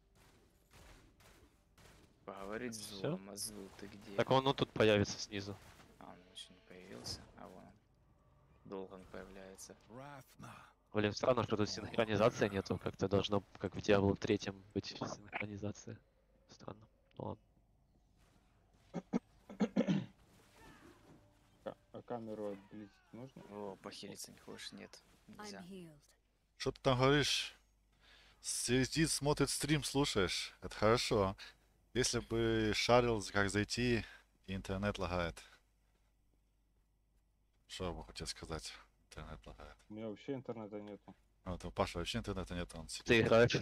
Поговорить с Всё? Зулом, а Зул, ты где? Так он ну тут появится снизу. А, он еще не появился. А вон он. Долго он появляется. Rathma. Блин, странно, что тут синхронизации нету. Как-то должно, как в Diablo 3 быть синхронизация. Странно. Ну ладно. А камеру отблизить можно? О, похилиться не хочешь? Нет. I'm Нельзя. healed. Что ты там говоришь? Сидит, смотрит стрим, слушаешь. Это хорошо. Если бы шарил, как зайти, и интернет лагает. Что я могу тебе сказать? Интернет лагает. У меня вообще интернета нету. Вот у Паши вообще интернета нет, он сидит. Ты играешь.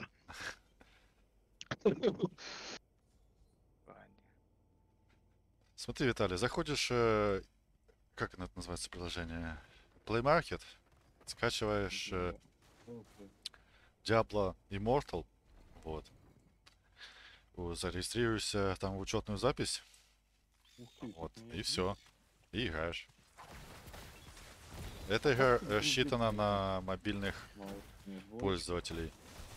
Ваня. Смотри, Виталий, заходишь, как это называется приложение? Play Market, скачиваешь Ну, блин. Diablo Immortal, вот. Зарегистрируешься там в учетную запись, Ух ты, тут вот, меня и есть. все. И играешь. Эта игра рассчитана на мобильных Мало, не, вот. пользователей.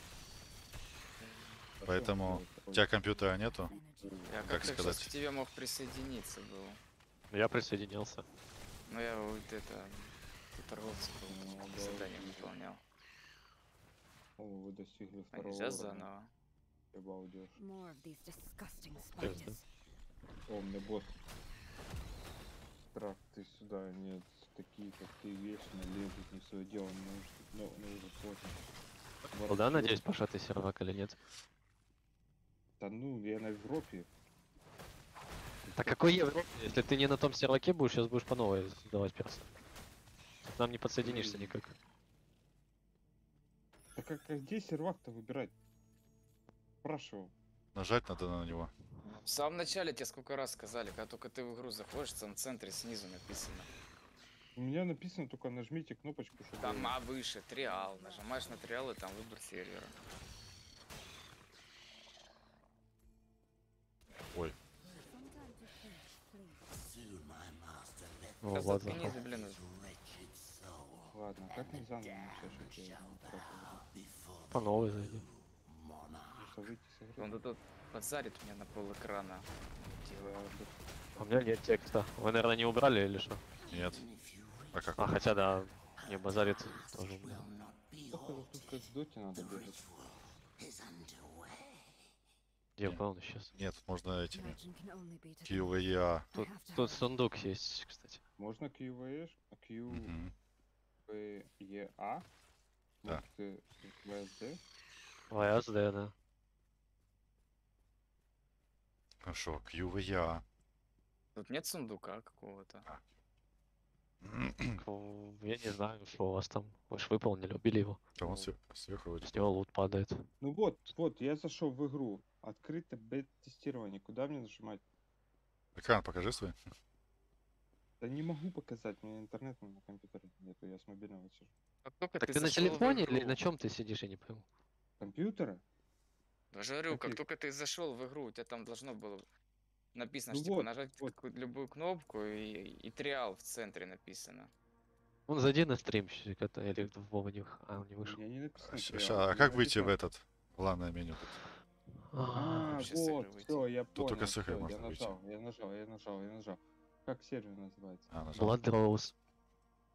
А что Поэтому он делает у тебя компьютера нету? Energy. Я Как как-то сказать? сейчас к тебе мог присоединиться был. Я присоединился. Но я вот это... у торговца был, Ну, да, задание вижу. выполнял. О, вы достигли А второго нельзя уровня. заново? Обалдеж. More of these disgusting Yes, spiders. О, мне босс. Страх, ты сюда, нет, такие, как ты, вечно лезут, не свое дело, но уже поздно. Ну да, надеюсь, Паша, ты сервак или нет? Да ну, я на Европе. Так какой Европе? Если ты не на том серваке будешь, сейчас будешь по новой сдавать персы. К нам не подсоединишься никак. Так как где сервак-то выбирать? Спрашивал. Нажать надо на него. В самом начале тебе сколько раз сказали, когда только ты в игру заходишь, в самом центре снизу написано. У меня написано только нажмите кнопочку, чтобы... Там а выше, триал. Нажимаешь на триал и там выбор сервера. Ой, Sometimes it hurts, please. О, Да Влад заткнись, зашел. блин. Ладно, как мне заново начать, чтобы я не тратил? По новой зайди. Просто выйти с игры. Он тут подзарит меня на пол экрана. Я А у меня нет текста. Вы, наверное, не убрали или что? нет. А как? А, хотя да, не базарит тоже. у меня. Походу, тут как в доте надо бегать. Где он сейчас? Нет, тут можно этими. Imagine can only be to them. QVA. I Тут, have to тут hurry. сундук есть, кстати. Можно QVE, Мгм. QVEA? Да. Может, VSD? ВСД, да. Хорошо, QVA. Тут нет сундука какого-то. Я не знаю, что у вас там. Вы ж выполнили, убили его. Да он сверху вроде. С него лут падает. Ну вот, я зашел в игру. Открыто бета-тестирование. Куда мне нажимать? Экран покажи свой. Да не могу показать, у меня интернета на компьютере нету, я с мобильного сижу. Как только Так ты на зашел в телефоне или игру- на чем ты сидишь, я не пойму. Компьютера? Я же говорю, как Какие? только ты зашел в игру, у тебя там должно было написано, Ну что типа вот, нажать вот. любую кнопку и триал в центре написано. Вон зайди на стрим, или в Вова не он не У вышел. меня не написано. Ща, триал, а у как меня выйти в написано- этот главное меню? Тут? А, вообще с игры вот, выйти. все, я Тут только понял, с игры всё, можно я выйти. нажал. Как сервер называется? А, нажал. Blood Rose.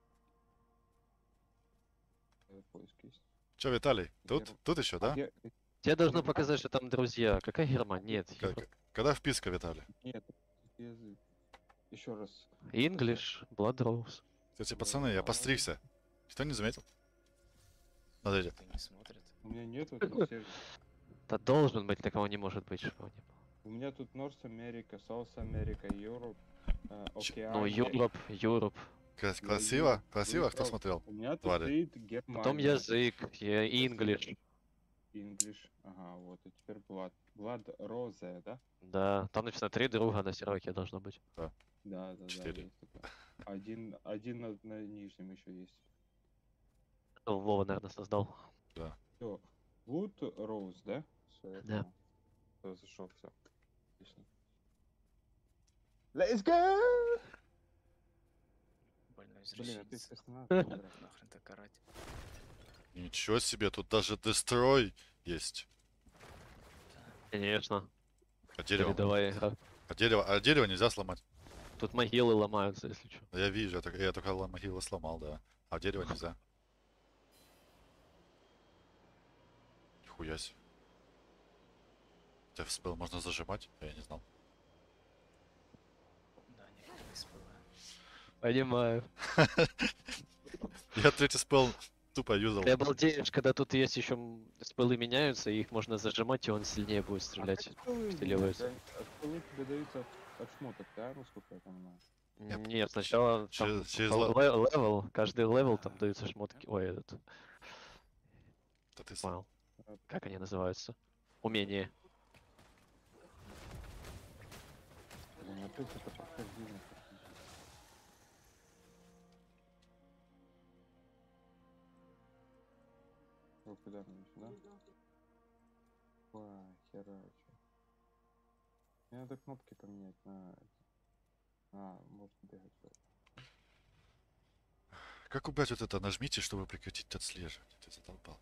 Поиск есть. Че, Виталий, тут? Первый. Тут еще, А да? где- Тебе должно показать, что там друзья. Какая Германия? Нет, Европа. Когда вписка, Виталий? Нет, язык. Еще раз. English, Blood Rose. Кстати, пацаны, я постригся. Никто не заметил? Смотрите. Кто не смотрит. У меня нет этого сервера. Да должен быть, такого не может быть, чтобы не было. У меня тут North America, South America, Europe, Ну, Океания. Europe. Красиво? Красиво? Кто смотрел? У меня тут Твари. стоит Германия. Потом язык, English. English. Ага, вот. И теперь Blood. Blood Rose, да? Да, там написано 3 друга на серваке должно быть. Да, да, да. 4. есть такое. Один на нижнем еще есть. Ну, Вова, наверное, создал. Все. Blood Rose, да? Все, я Да. понял. Всё, зашел, все. Отлично. Let's go! Больной Блин, а ты, извращенец. естественно, надо играть. Нахрен так карать. Ничего себе, тут даже Destroy есть. Конечно. А дерево? Передовая игра. А дерево нельзя сломать. Тут могилы ломаются, если что. Да я вижу, я только могилу сломал, да. А дерево нельзя. Нихуя себе. Это спел можно зажимать? Я не знал. Да, некоторые спылы. Понимаю. Я третий спел тупо юзал. Ты обалдеешь, когда тут есть еще спылы меняются, и их можно зажимать, и он сильнее будет стрелять. Усиливается. Спылы тебе даются от шмоток, да? Насколько я понимаю. Нет, сначала там через левел, каждый левел там даются шмотки. Ой, этот, Да ты понял. Как они называются? Умение. Блин, опять это прохождение. Вот куда мне сюда? Ой, херачу. Мне надо кнопки поменять на... можно бегать. Как убрать вот это? Нажмите, чтобы прекратить отслеживать. Ты задолбал.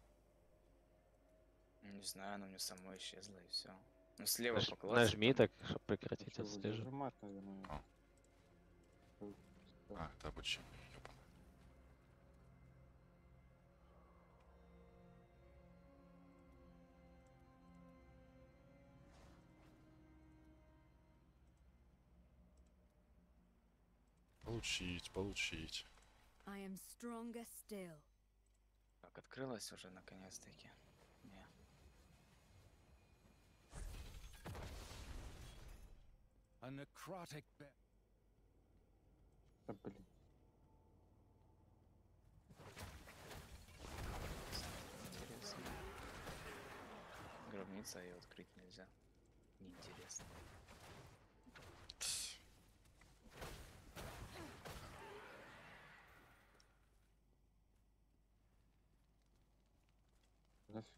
Не знаю, оно у меня само исчезло и все. Ну слева по классу. Нажми так, чтобы прекратить Что, отслеживать. зажимать, наверное. А. А, это обучение. Ёбаный. Получить. I am stronger still. Так, открылась уже наконец-таки. Не. A necrotic bear. Да, блин. Интересно. Гробница ее открыть нельзя. Неинтересно. Нафиг.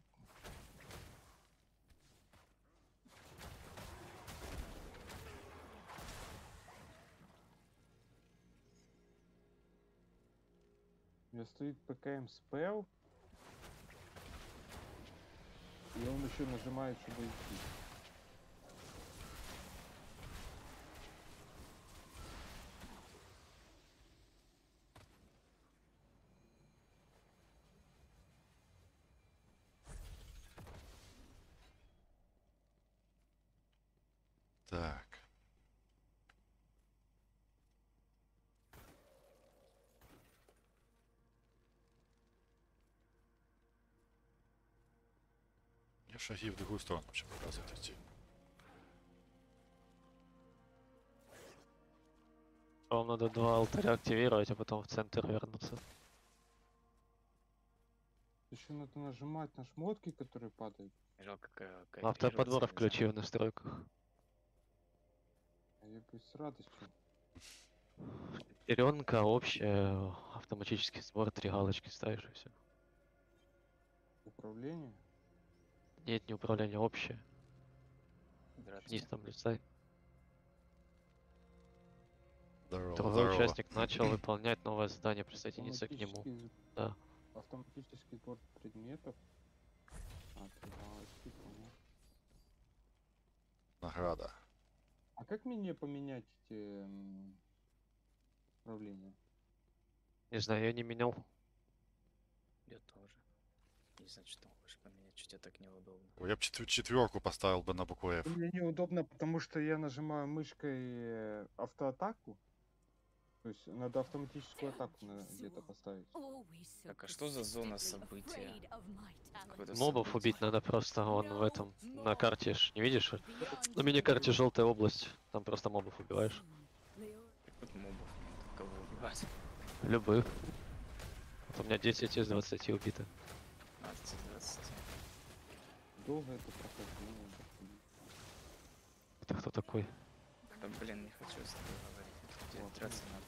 У меня стоит ПКМ спел. И он еще нажимает, чтобы идти. Так. Мне шаги в другую сторону вообще показывает идти. Вам надо 2 алтаря активировать, а потом в центр вернуться. Еще надо нажимать на шмотки, которые падают. Жалко, Автоподбор включи в настройках. А я бы с радостью. Шестеренка, общая, автоматический сбор, 3 галочки ставишь и все. Управление. Нет, не управление, общее. Вниз там листай. Здорово, Другой здорово. участник начал выполнять новое задание, присоединиться к нему. Да. Автоматический сбор предметов. Понял. Награда. А как мне поменять эти управления? Не знаю, я не менял. Я тоже. Не знаю, что там хочешь поменять, что тебе так неудобно. Ой, я бы четверку поставил бы на букву F. Мне неудобно, потому что я нажимаю мышкой автоатаку. То есть надо автоматическую атаку где-то поставить. Так, а что за зона события? Какое-то Мобов событие. убить надо просто, он в этом, на карте, ж, не видишь? На мини-карте желтая область, там просто мобов убиваешь. Тут мобов нет, кого убивать. Любых. Вот у меня 10 из 20 убиты. 15-20. Долго это проходило. Это кто такой? Да блин, не хочу с тобой говорить. Тебе Вот, драться надо.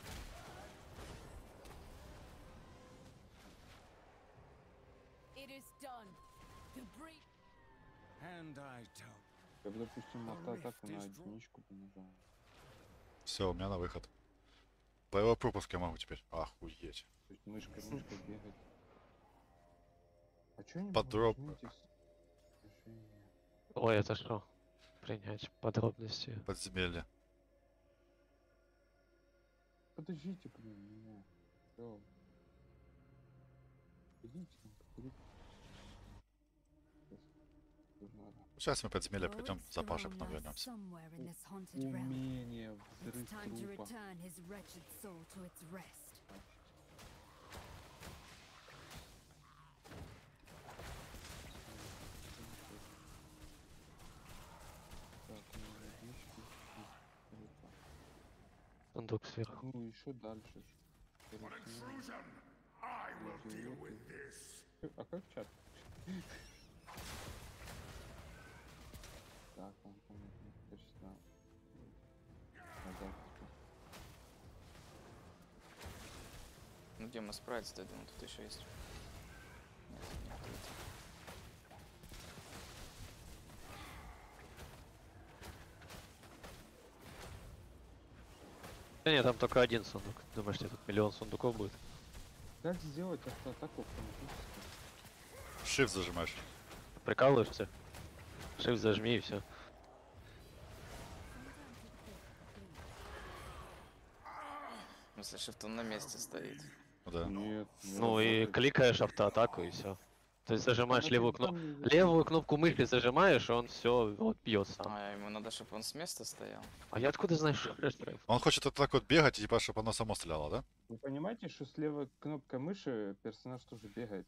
It is done. The breach. And I tell. Я бы, допустим, автоатаку на единичку бы нажал. Все, у меня на выход. Боевой пропуск я могу теперь. Охуеть. То есть мышкой бегать. А чё не Подробно. могу нажмите движение? Ой, это что? Принять подробности. Подземелье. Подождите, блин, меня. Всё. Идите там, походите. Сейчас надо. Сейчас мы подземелье пройдем, за Пашей потом вернемся. Умение, взрыв It's time to трупа. return his wretched soul to its rest. Так, ну, водички, трупа. Сундук сверху. Ну, еще дальше. On intrusion, I will deal with this. А как чат? Так, он понятно, точно. Назад. Ну где мы справиться-то, я думаю, тут еще есть. Нет, не открыто. Да нет, там только один сундук. Думаешь, тебе тут миллион сундуков будет? Как сделать автоатаку автоматически? Shift зажимаешь. Прикалываешься? Shift зажми и все. В смысле, shift он на месте стоит. Ну да. Нет. не Ну и работает. кликаешь автоатаку и все. То есть зажимаешь Она левую там кнопку. не видно. Левую кнопку мыши зажимаешь, и он все вот бьет сам. А ему надо, чтобы он с места стоял. А я откуда знаю, что шестеров? Он хочет вот так вот бегать, и типа, чтобы оно само стреляло, да? Вы понимаете, что с левой кнопкой мыши персонаж тоже бегает?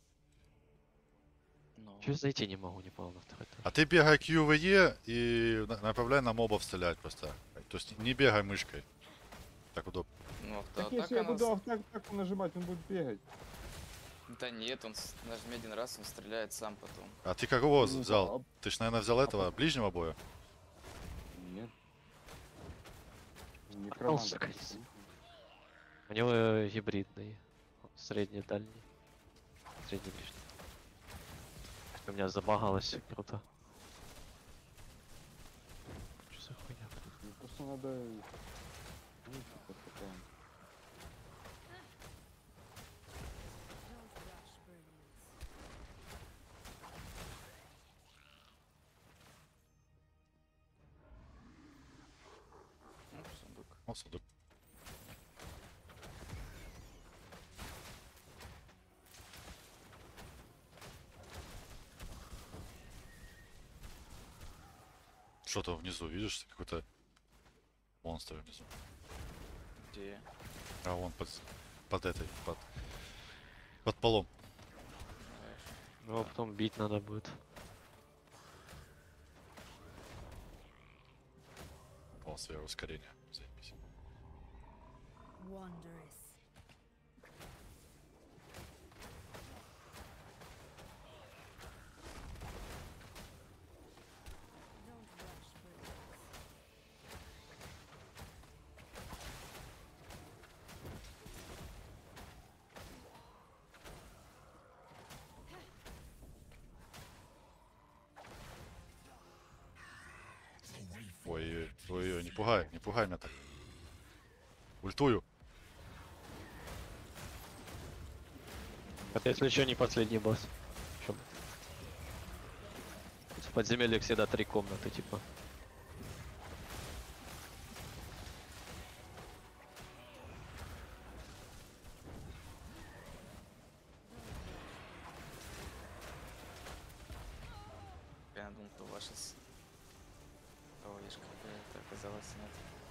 Ну, Чё зайти не могу, не понял на второй этаж. А ты бегай QVE и направляй на мобов стрелять просто. То есть не бегай мышкой. Так удобно. ну Так автоатака если я она буду автоатаку нажимать, он будет бегать. Да нет, он нажми один раз, он стреляет сам потом. А ты кого Ну, взял? Ты ж, наверное, взял этого, ближнего боя? Нет. Некромант. сука, У него гибридный. Средний, дальний. Средний ближний. У меня забагалось, круто. Что за хуйня? Ну, просто надо... Ну, типа, такое. Don't rush brilliance. Ну, сундук. Ну, сундук. Что-то внизу, видишь, какой-то монстр внизу. Где? А вон под этой, под полом. Его потом бить надо будет. О, сфера ускорения. Заебись. Wondrous. Don't rush brilliance. Ой, ой, ой, не пугай меня так. Ультую. Это если еще не последний босс. Чё? В подземельях всегда 3 комнаты, типа. то ваша ОИшка какая-то оказалась, нет.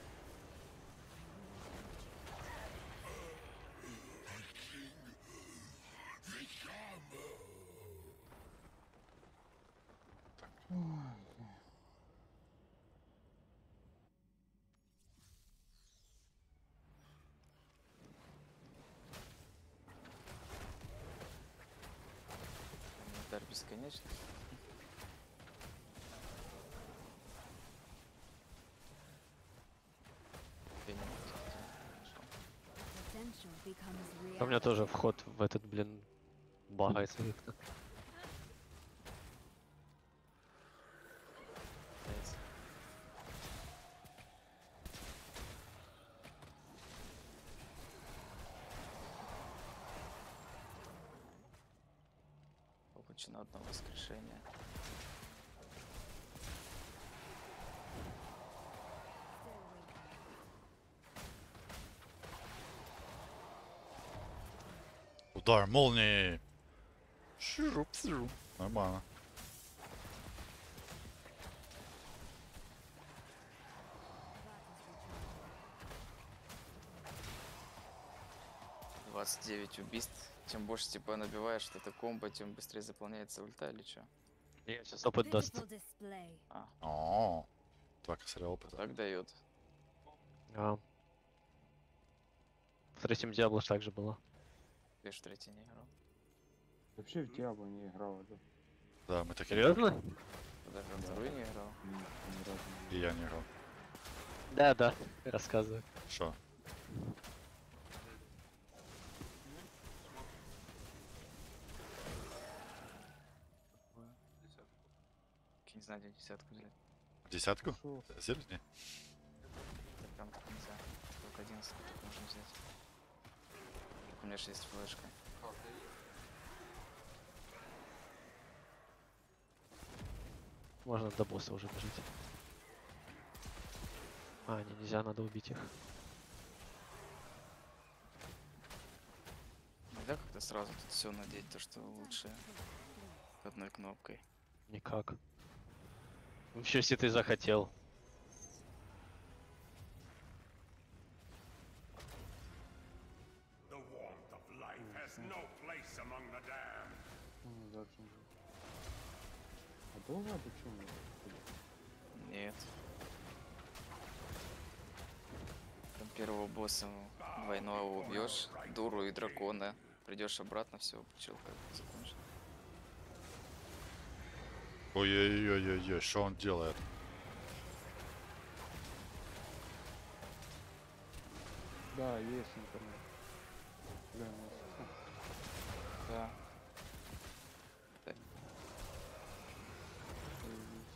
Удар бесконечный. Potential becomes А у меня reality. тоже вход в этот, блин, багается как-то. Получено одно воскрешение. Удар молнии. Шуруп-сюруп. Нормально. — 29 убийств. Чем больше типа набиваешь это комбо, тем быстрее заполняется ульта или что? Я сейчас опыт даст. Pitiful display. А, О, 2 косаря опыта. так дает. А. В третьем Диабло так же было. Я ж в третий не играл. Вообще в Диабло не играл, да? Да, мы такие. Серьезно? Даже во второй не играл. Ни разу не И я не играл. Да, рассказывай. Что? Не знаю, где десятку взять. Десятку? Шо? Серьезно? Так прям так нельзя. Только 11 так можно взять. Так у меня же есть флешка. Можно до босса уже бежать. А, не, нельзя, надо убить их. Нельзя как-то сразу тут все надеть, то что лучше одной кнопкой. Никак. Еще если ты захотел. The warmth of life has no place among the damned. Ну, зачем же? А долго обучение? Нет. Там первого босса двойного убьешь, дуру и дракона. Придешь обратно, все, обучил, как закончил. Ой-ой-ой-ой-ой, что он делает? Да, есть интернет. Бля, у нас Да. появился.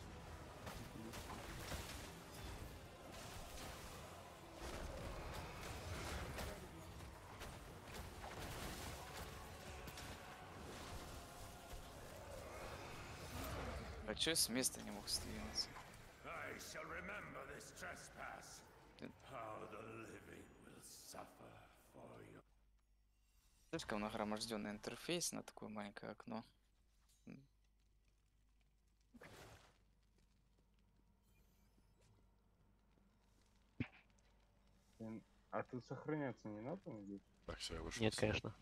А чё я с места не мог сдвинуться? I shall remember this trespass. Th- How the living will suffer for you. Слишком нагроможденный интерфейс на такое маленькое окно. Блин, а тут сохраняться не надо, надеюсь? Так, все, я вышел. Нет, конечно.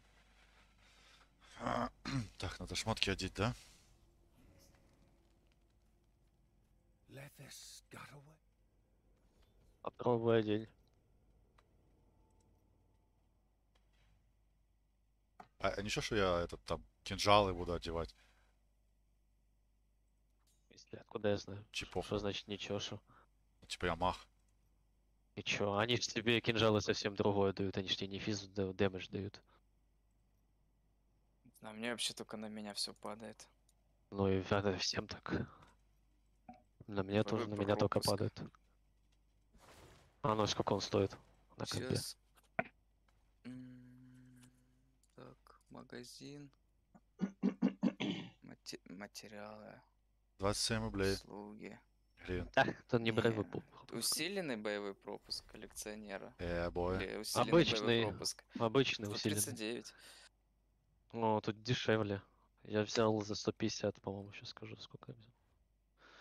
Так, надо шмотки одеть, да? Let this gut away. Попробуй день. А ничего, что я этот там кинжалы буду одевать? Если откуда я знаю? Чипов. Что значит ничего, что? Типа я мах. И чё? Они ж тебе кинжалы совсем другое дают, они ж тебе не физ дэмэдж дают. А мне вообще только на меня все падает. Ну и надо всем так. На меня ВВ тоже, на меня только пропуск. падает. А ну сколько он стоит на компе? Сейчас. Так, магазин. Материалы. 27 рублей. Услуги. Гривен. Да, это не брать Не, выпуск. Усиленный боевой пропуск коллекционера. Бой. Или усиленный боевой Обычный, пропуск. обычный усиленный. 139. О, тут дешевле. Я взял за 150, по-моему, сейчас скажу, сколько я взял.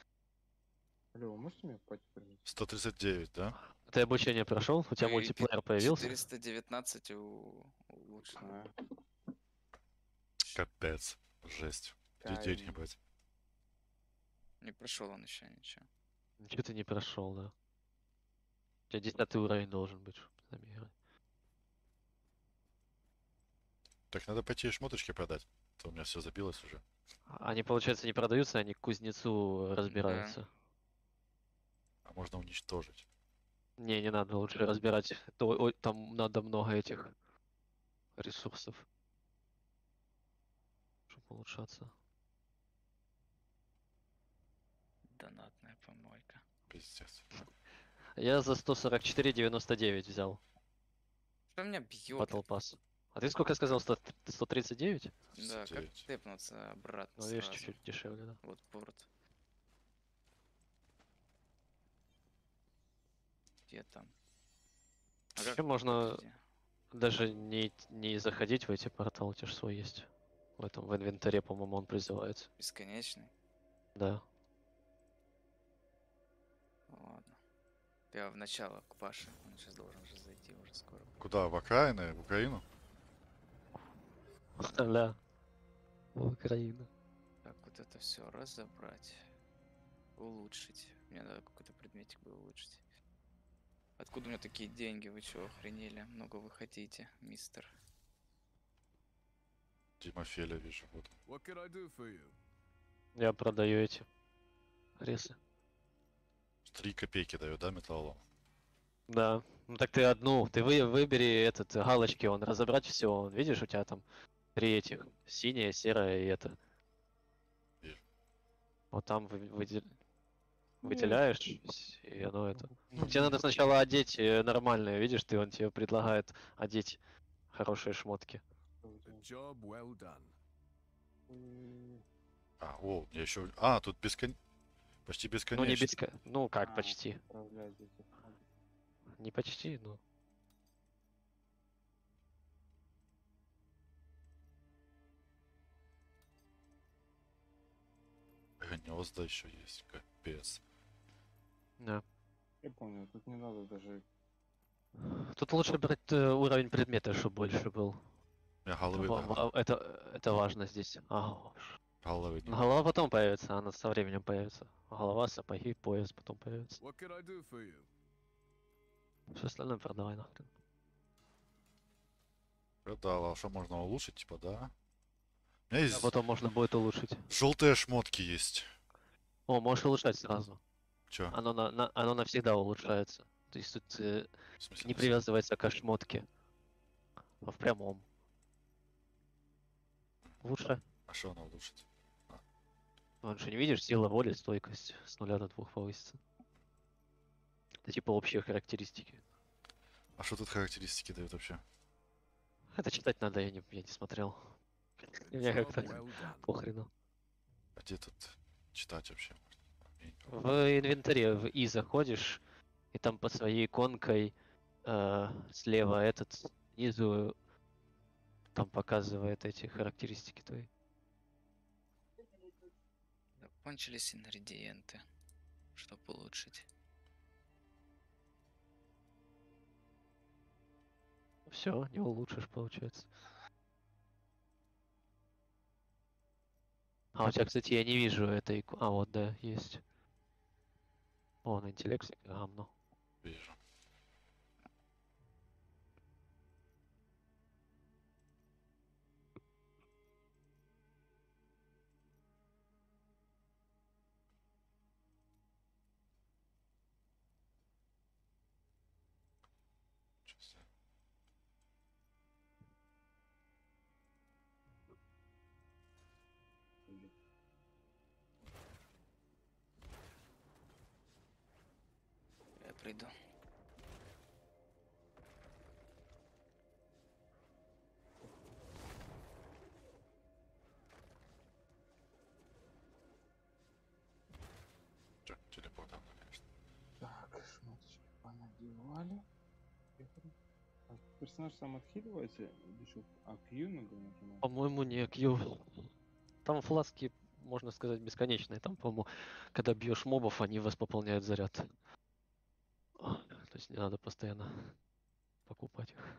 Алло, вы можете меня пати принять? 139, да? Ты обучение прошел? У тебя И мультиплеер появился? 419 улучшено. А, Капец. Жесть. Детей не брать. Не прошел он еще ничего. Ничего ты не прошел, да. У тебя 10 уровень должен быть, чтобы с нами играть. Так надо пойти шмоточки продать. А то у меня все забилось уже. Они, получается, не продаются, они к кузнецу разбираются. А можно уничтожить. Не надо, лучше разбирать. Там надо много этих ресурсов, чтобы улучшаться. Донатная помойка. Пиздец. Я за 144,99 взял Что меня бьет? Battle Pass. А ты сколько сказал? 139? Да, как 39. тэпнуться обратно Ну, видишь, сразу. чуть-чуть дешевле, да. Вот порт. Где там? А Ещё можно подожди. даже не заходить в эти порталы, у тебя ж свой есть. В этом, в инвентаре, по-моему, он призывается. Бесконечный? Да. Ну ладно. Я в начало к Паше. Он сейчас должен же зайти уже скоро. Куда? В окраины? В Украину? Да. В Украину. Так, вот это все разобрать. Улучшить. Мне надо какой-то предметик бы улучшить. Откуда у меня такие деньги? Вы чё, охренели? Много вы хотите, мистер? Тимофеля вижу. Вот. What can I do for you? Я продаю эти ресы. 3 копейки дает, да, металлолом? Да. Ну так ты одну, ты выбери этот галочки, он разобрать все. Видишь, у тебя там 3 этих. Синяя, серая и это. Вижу. Вот там выделяешь, и оно это. Ну, тебе надо сначала одеть нормальное, видишь, он тебе предлагает одеть хорошие шмотки. A job well done. А, о, я еще... А, тут почти Ну бесконечно. не ну как, почти. Управлять этих. Не почти, но. Гнезда еще есть, капец. Да. Я понял, тут не надо даже... Тут лучше брать уровень предмета, чтобы больше был. У меня головы, да, Это важно здесь. головы не Голова потом появится, она со временем появится. Голова, сапоги, пояс потом появится. What can I do for you? Все остальное продавай нахрен. продал. А что можно улучшить, типа, да? У меня А есть потом можно будет улучшить. желтые шмотки есть. О, можешь улучшать сразу. Чё? Оно навсегда улучшается. То есть тут В смысле, не привязывается к шмотке. А в прямом. Лучше. А что она улучшит? Он же не видишь, сила воли, стойкость с 0 до 2 повысится. Это типа общие характеристики. А что тут характеристики дают вообще? Это читать надо, я не смотрел. A Мне job как-то well done. похрену. А где тут читать вообще? В инвентаре в И заходишь, и там под своей иконкой слева этот снизу там показывает эти характеристики твои. Закончились ингредиенты. Чтобы улучшить. Все, не улучшишь, получается. А у тебя, кстати, я не вижу этой иконы. А, вот, да, есть. Вон, интеллект, гамно. Вижу. Сейчас я- Я приду. Чё, телепорт, да, конечно. Так, шмоточки понадевали. А персонаж сам отхиливается? Или что? А Q надо нажимать? По-моему, не Q. Там фласки можно сказать, бесконечные. Там, по-моему, когда бьешь мобов, они восполняют заряд. То есть не надо постоянно покупать их.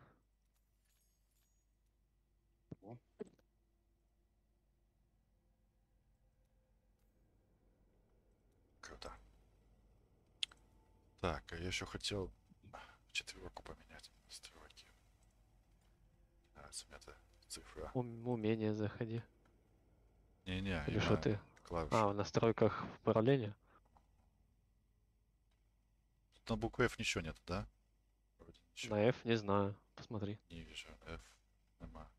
Круто. Так, а я еще хотел четверку поменять с тройки. Нравится мне эта цифра. Умение заходи. Не-не, Или что ты? клавиши. А, в настройках управления? Тут на букву F ничего нет, да? Вроде ничего На F не знаю. Посмотри. не вижу. F нема.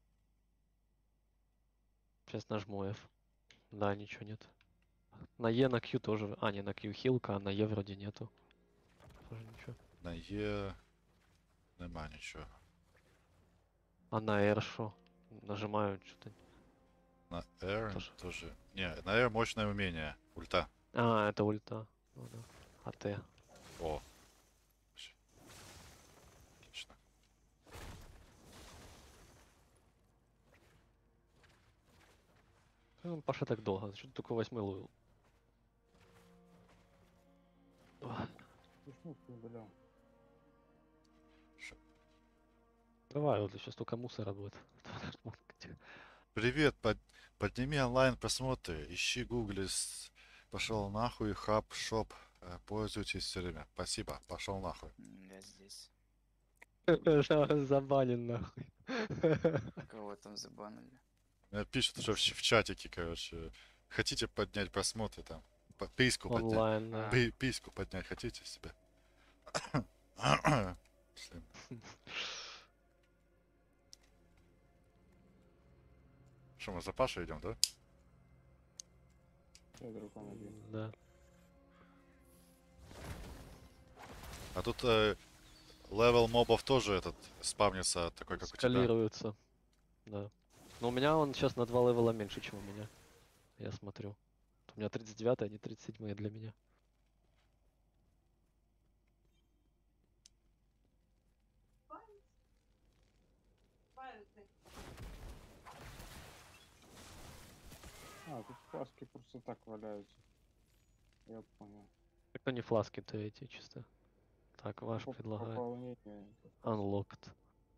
Сейчас нажму F. Да, ничего нет. На E, на Q тоже. А, не, на Q хилка, а на E вроде нету. Тоже ничего. На E нема ничего. А на R шо? Нажимаю что-то. На R Тоже. тоже. Не, на R мощное умение. Ульта. А, это ульта. Ну да. А Т. О. Отлично. Паша так долго. Что ты только 8 ловил? Давай, вот сейчас только мусора будет. Привет, подними онлайн просмотры, ищи гугли, пошел нахуй, хаб, шоп, пользуйтесь все время. Спасибо, пошел нахуй. Я здесь. Забанен нахуй. Кого там забанили? Пишут уже в чатике, короче, хотите поднять просмотры там, письку поднять. Онлайн, да. Письку поднять хотите себе? Слим. Что, мы за Пашей идем, да? Да. А тут левел мобов тоже этот спавнится такой, как у тебя. Скалируется. Да. Но у меня он сейчас на 2 левела меньше, чем у меня. Я смотрю. У меня 39, а не 37 для меня. А, тут фласки просто так валяются. Я понял. Так то не фласки-то эти чисто. Так, ваш предлагает. Пополнение. Unlocked.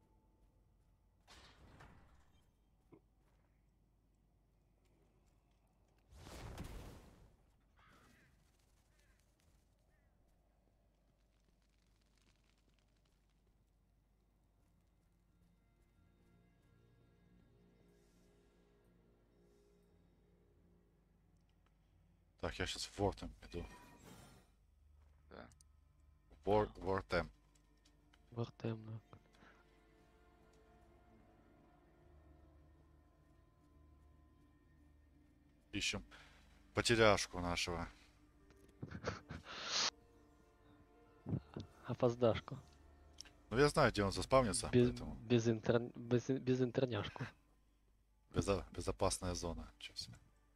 Так, я сейчас в Вортем иду. Да. Вортем. Вартем, да. Ищем потеряшку нашего. Опоздашку. Ну я знаю, где он заспавнится, поэтому Без интерняшку. безопасная зона. Чё себе.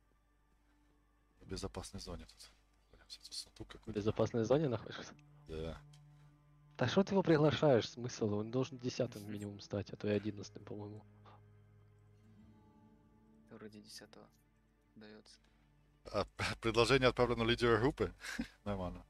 В безопасной зоне тут. Находимся. Тут сундук В какой-то. безопасной зоне находишься? Да. Да что ты его приглашаешь? Смысл? Он должен 10-м минимум стать, а то и 11-м, по-моему. Это вроде 10-го дается. А, предложение отправлено лидеру группы? Нормально.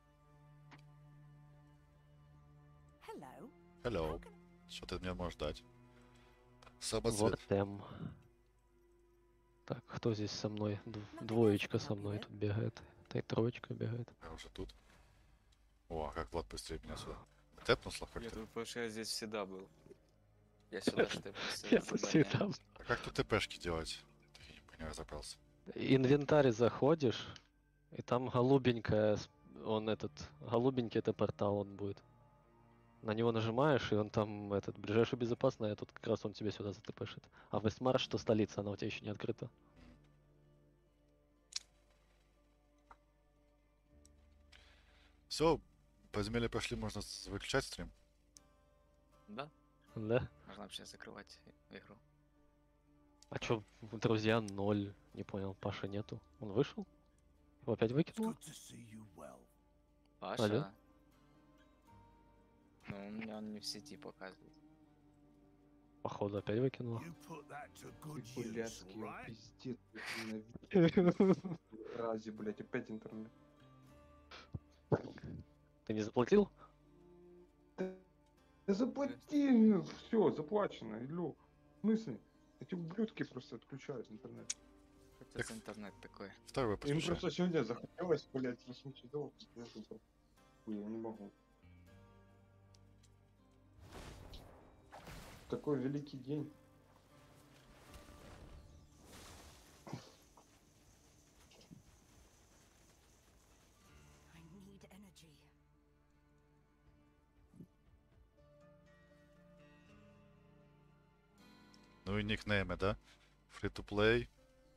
Hello. Hello. Что ты мне можешь дать? Самоцвет. Вортем. Так, кто здесь со мной? Двоечка со мной тут бегает. Да и троечка бегает. Я уже тут. О, как Влад быстрее меня сюда. Тэпнулся Я как-то. тут, потому что я здесь всегда был. Я сюда штепался. Я всегда. А как тут ТПшки делать? Так я не разобрался. Инвентарь заходишь, и там голубенькая, он этот, голубенький это портал он будет. На него нажимаешь, и он там, этот, ближайший безопасный, а тут как раз он тебе сюда затпшит. А Вестмар, что столица, она у тебя еще не открыта. Все, подземелье прошли, можно выключать стрим. Да? Да? Можно вообще закрывать игру. А чё, друзья 0? Не понял, Паша нету. Он вышел? Его опять It's выкинул? good to see you well. Паша? Алло? Ну, у меня он не в сети показывает. Походу опять выкинула. You put that to Ты good use, блядский, right? пиздец, ненавижу. Рази, блядь, опять интернет. Ты не заплатил? Да заплати, все, заплачено, Илюх. В смысле? Эти ублюдки просто отключают интернет. Что это за интернет такой? Второй Им подключай. просто сегодня захотелось, блядь, заснуть долг. Я тупо. Хуй, я не могу. Такой великий день. I need energy. Ну и никнеймы, да? Free-to-play,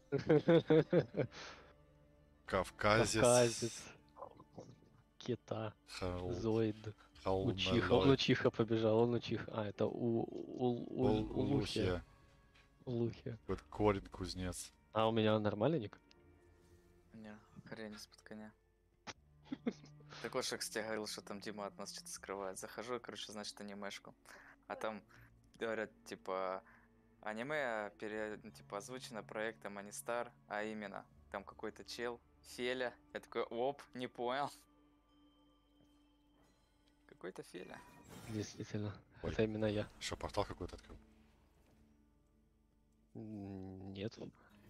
Кавказец, Кавказец. Кита. Хал... Зоид. Халмелой, Учиха. Он Учиха побежал, он Учиха. А, это Улухия. Улухия, Улухия. вот Корин Кузнец. А у меня нормальный ник? Не, хрень из-под коня. Так вот, что, кстати, говорил, что там Дима от нас что-то скрывает. Захожу, и, короче, значит, анимешку. А там говорят, типа, аниме типа, озвучено проектом Анистар, а именно, там какой-то чел, Феля. Я такой, оп, не понял. Какой-то Феля. Действительно. Ой. Это именно я. Что, портал какой-то открыл? Нет.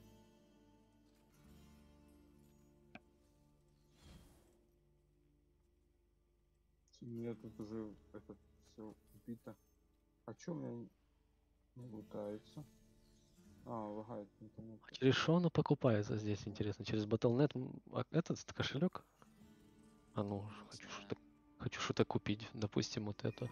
У меня тут уже это все убито. А чё у меня не лутается? А, лагает интернет. Через что оно покупается здесь, интересно? Через Battle.net этот кошелек? А ну, хочу что-то купить. Допустим, вот это.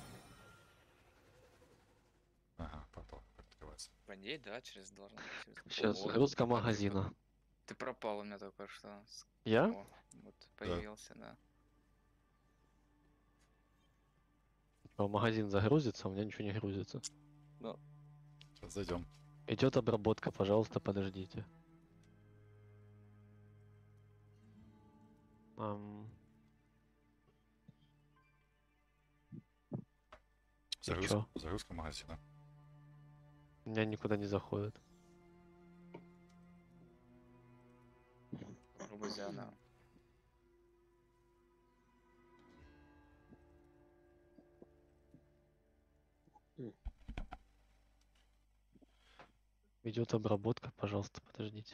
Ага, портал открывается. По ней, да, через должен быть. Сейчас, О, загрузка а ты магазина. Ты пропал у меня только что. Я? О, вот появился, да. Магазин загрузится, у меня ничего не грузится. Сейчас зайдем. Идет обработка, пожалуйста, подождите. чё? Загрузка магазина. У меня никуда не заходит. Рубузяна. Идет обработка, пожалуйста, подождите.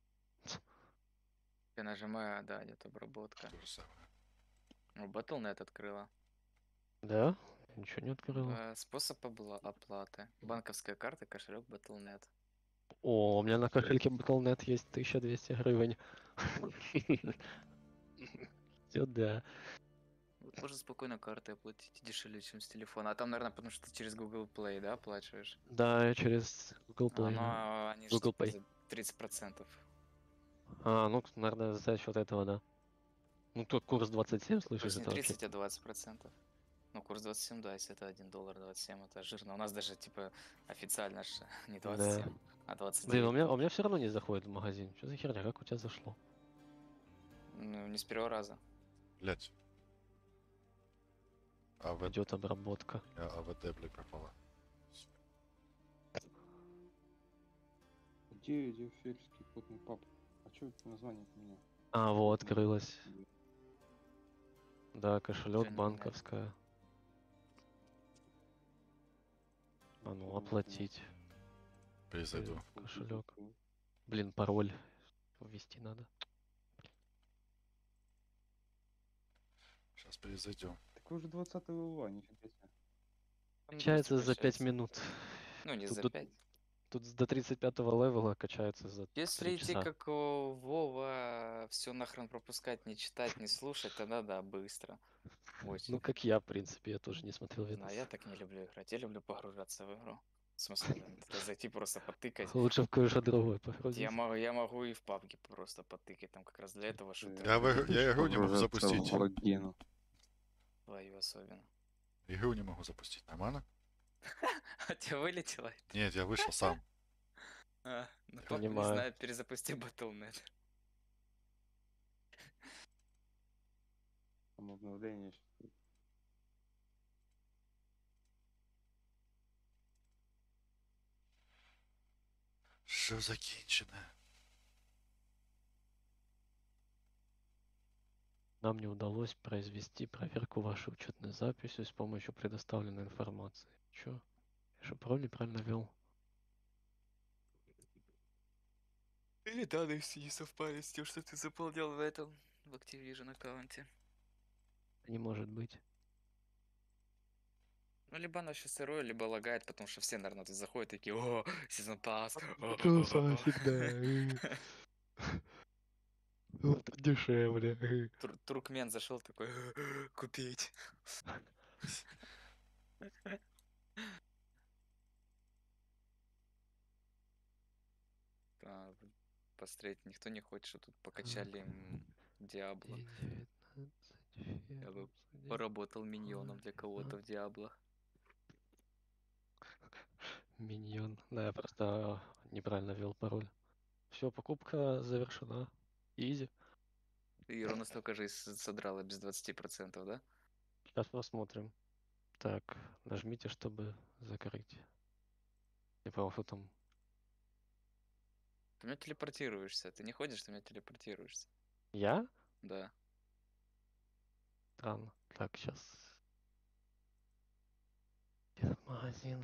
Я нажимаю, да, идет обработка. То же самое. Ну, Battle.net открыла. Да? Ничего не открыла. Способ была оплаты. Банковская карта, кошелек Battle.net. О, у меня на кошельке Battle.net есть 1200 гривен. Сюда. Вот можно спокойно картой оплатить дешевле, чем с телефона. А там, наверное, потому что ты через Google Play, да, оплачиваешь? Да, я через Google Play. да. Но они же Google типа Pay. за 30%. Ну, наверное, за счет этого, да. Ну, тут курс 27, То слышишь, есть не это вообще... 30, а 20%. Ну, курс 27, да, если это $1.27, это жирно. У нас даже, типа, официально же не 27, а 29. Блин, у меня все равно не заходит в магазин. Что за херня, как у тебя зашло? Ну, не с первого раза. Блять. Идет обработка. АВД, блядь, пропала. Где фельский потный пап? А чё это название у меня? А, вот, открылась. Да, кошелек Уже не банковская. А ну, оплатить. Перезайду. Кошелек. Блин, пароль ввести надо. Сейчас перезайдем. Так вы уже 20 лула, нифига себе. Там Качается быстро за 5 качается. минут. Ну, не Тут за до- 5. Тут до 35-го левела качается за 3 Если идти часа. как у Вова, все нахрен пропускать, не читать, не слушать, тогда да, быстро. Очень. Ну, как я, в принципе, я тоже не смотрел Не знаю, я видос. так не люблю играть. Я люблю погружаться в игру. В смысле, туда зайти просто потыкать. Лучше в кое-что другое Я погрузиться. могу и в пабге просто потыкать, там как раз для этого шутер. Я игру не могу запустить. Твою особенно. Игру не могу запустить. Нормально? А тебя вылетело? Нет, я вышел сам. Ну, не Понимаю. знаю, перезапусти Battle.net. Там обновление. Вітаю, закінчене. Нам не удалось произвести проверку вашей учетной записи с помощью предоставленной информации. Чё? Я что, пароль неправильно ввел? Или данные все не совпали с тем, что ты заполнял в этом, в Activision аккаунте. Не может быть. Ну, либо оно сейчас сырое, либо лагает, потому что все, наверное, тут заходят такие, о, сезон пас. Голоса всегда. Вот дешевле. Туркмен зашел такой, купить. Да, посмотреть, никто не хочет, что тут покачали Диабло. И 19 Я бы ферм, поработал миньоном для кого-то в Диабло. Миньон. Да, я просто неправильно ввел пароль. Все, покупка завершена. Изи. И ровно столько же и содрала без 20%, да? Сейчас посмотрим. Так, нажмите, чтобы закрыть. Не понял, что там. Ты у меня телепортируешься. Ты не ходишь, ты у меня телепортируешься. Я? Да. Странно. Так, сейчас. Магазин.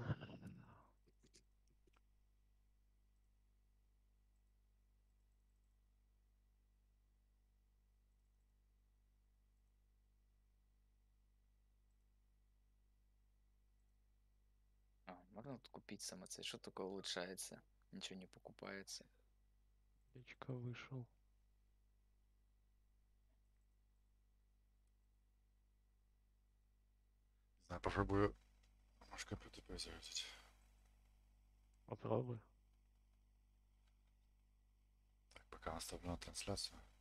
Можно тут купить самоцель. Что такое улучшается? Ничего не покупается. Печка вышел. Не знаю, попробую немножко ПТП зарядить. Попробуй. Так, пока наставлю на трансляцию.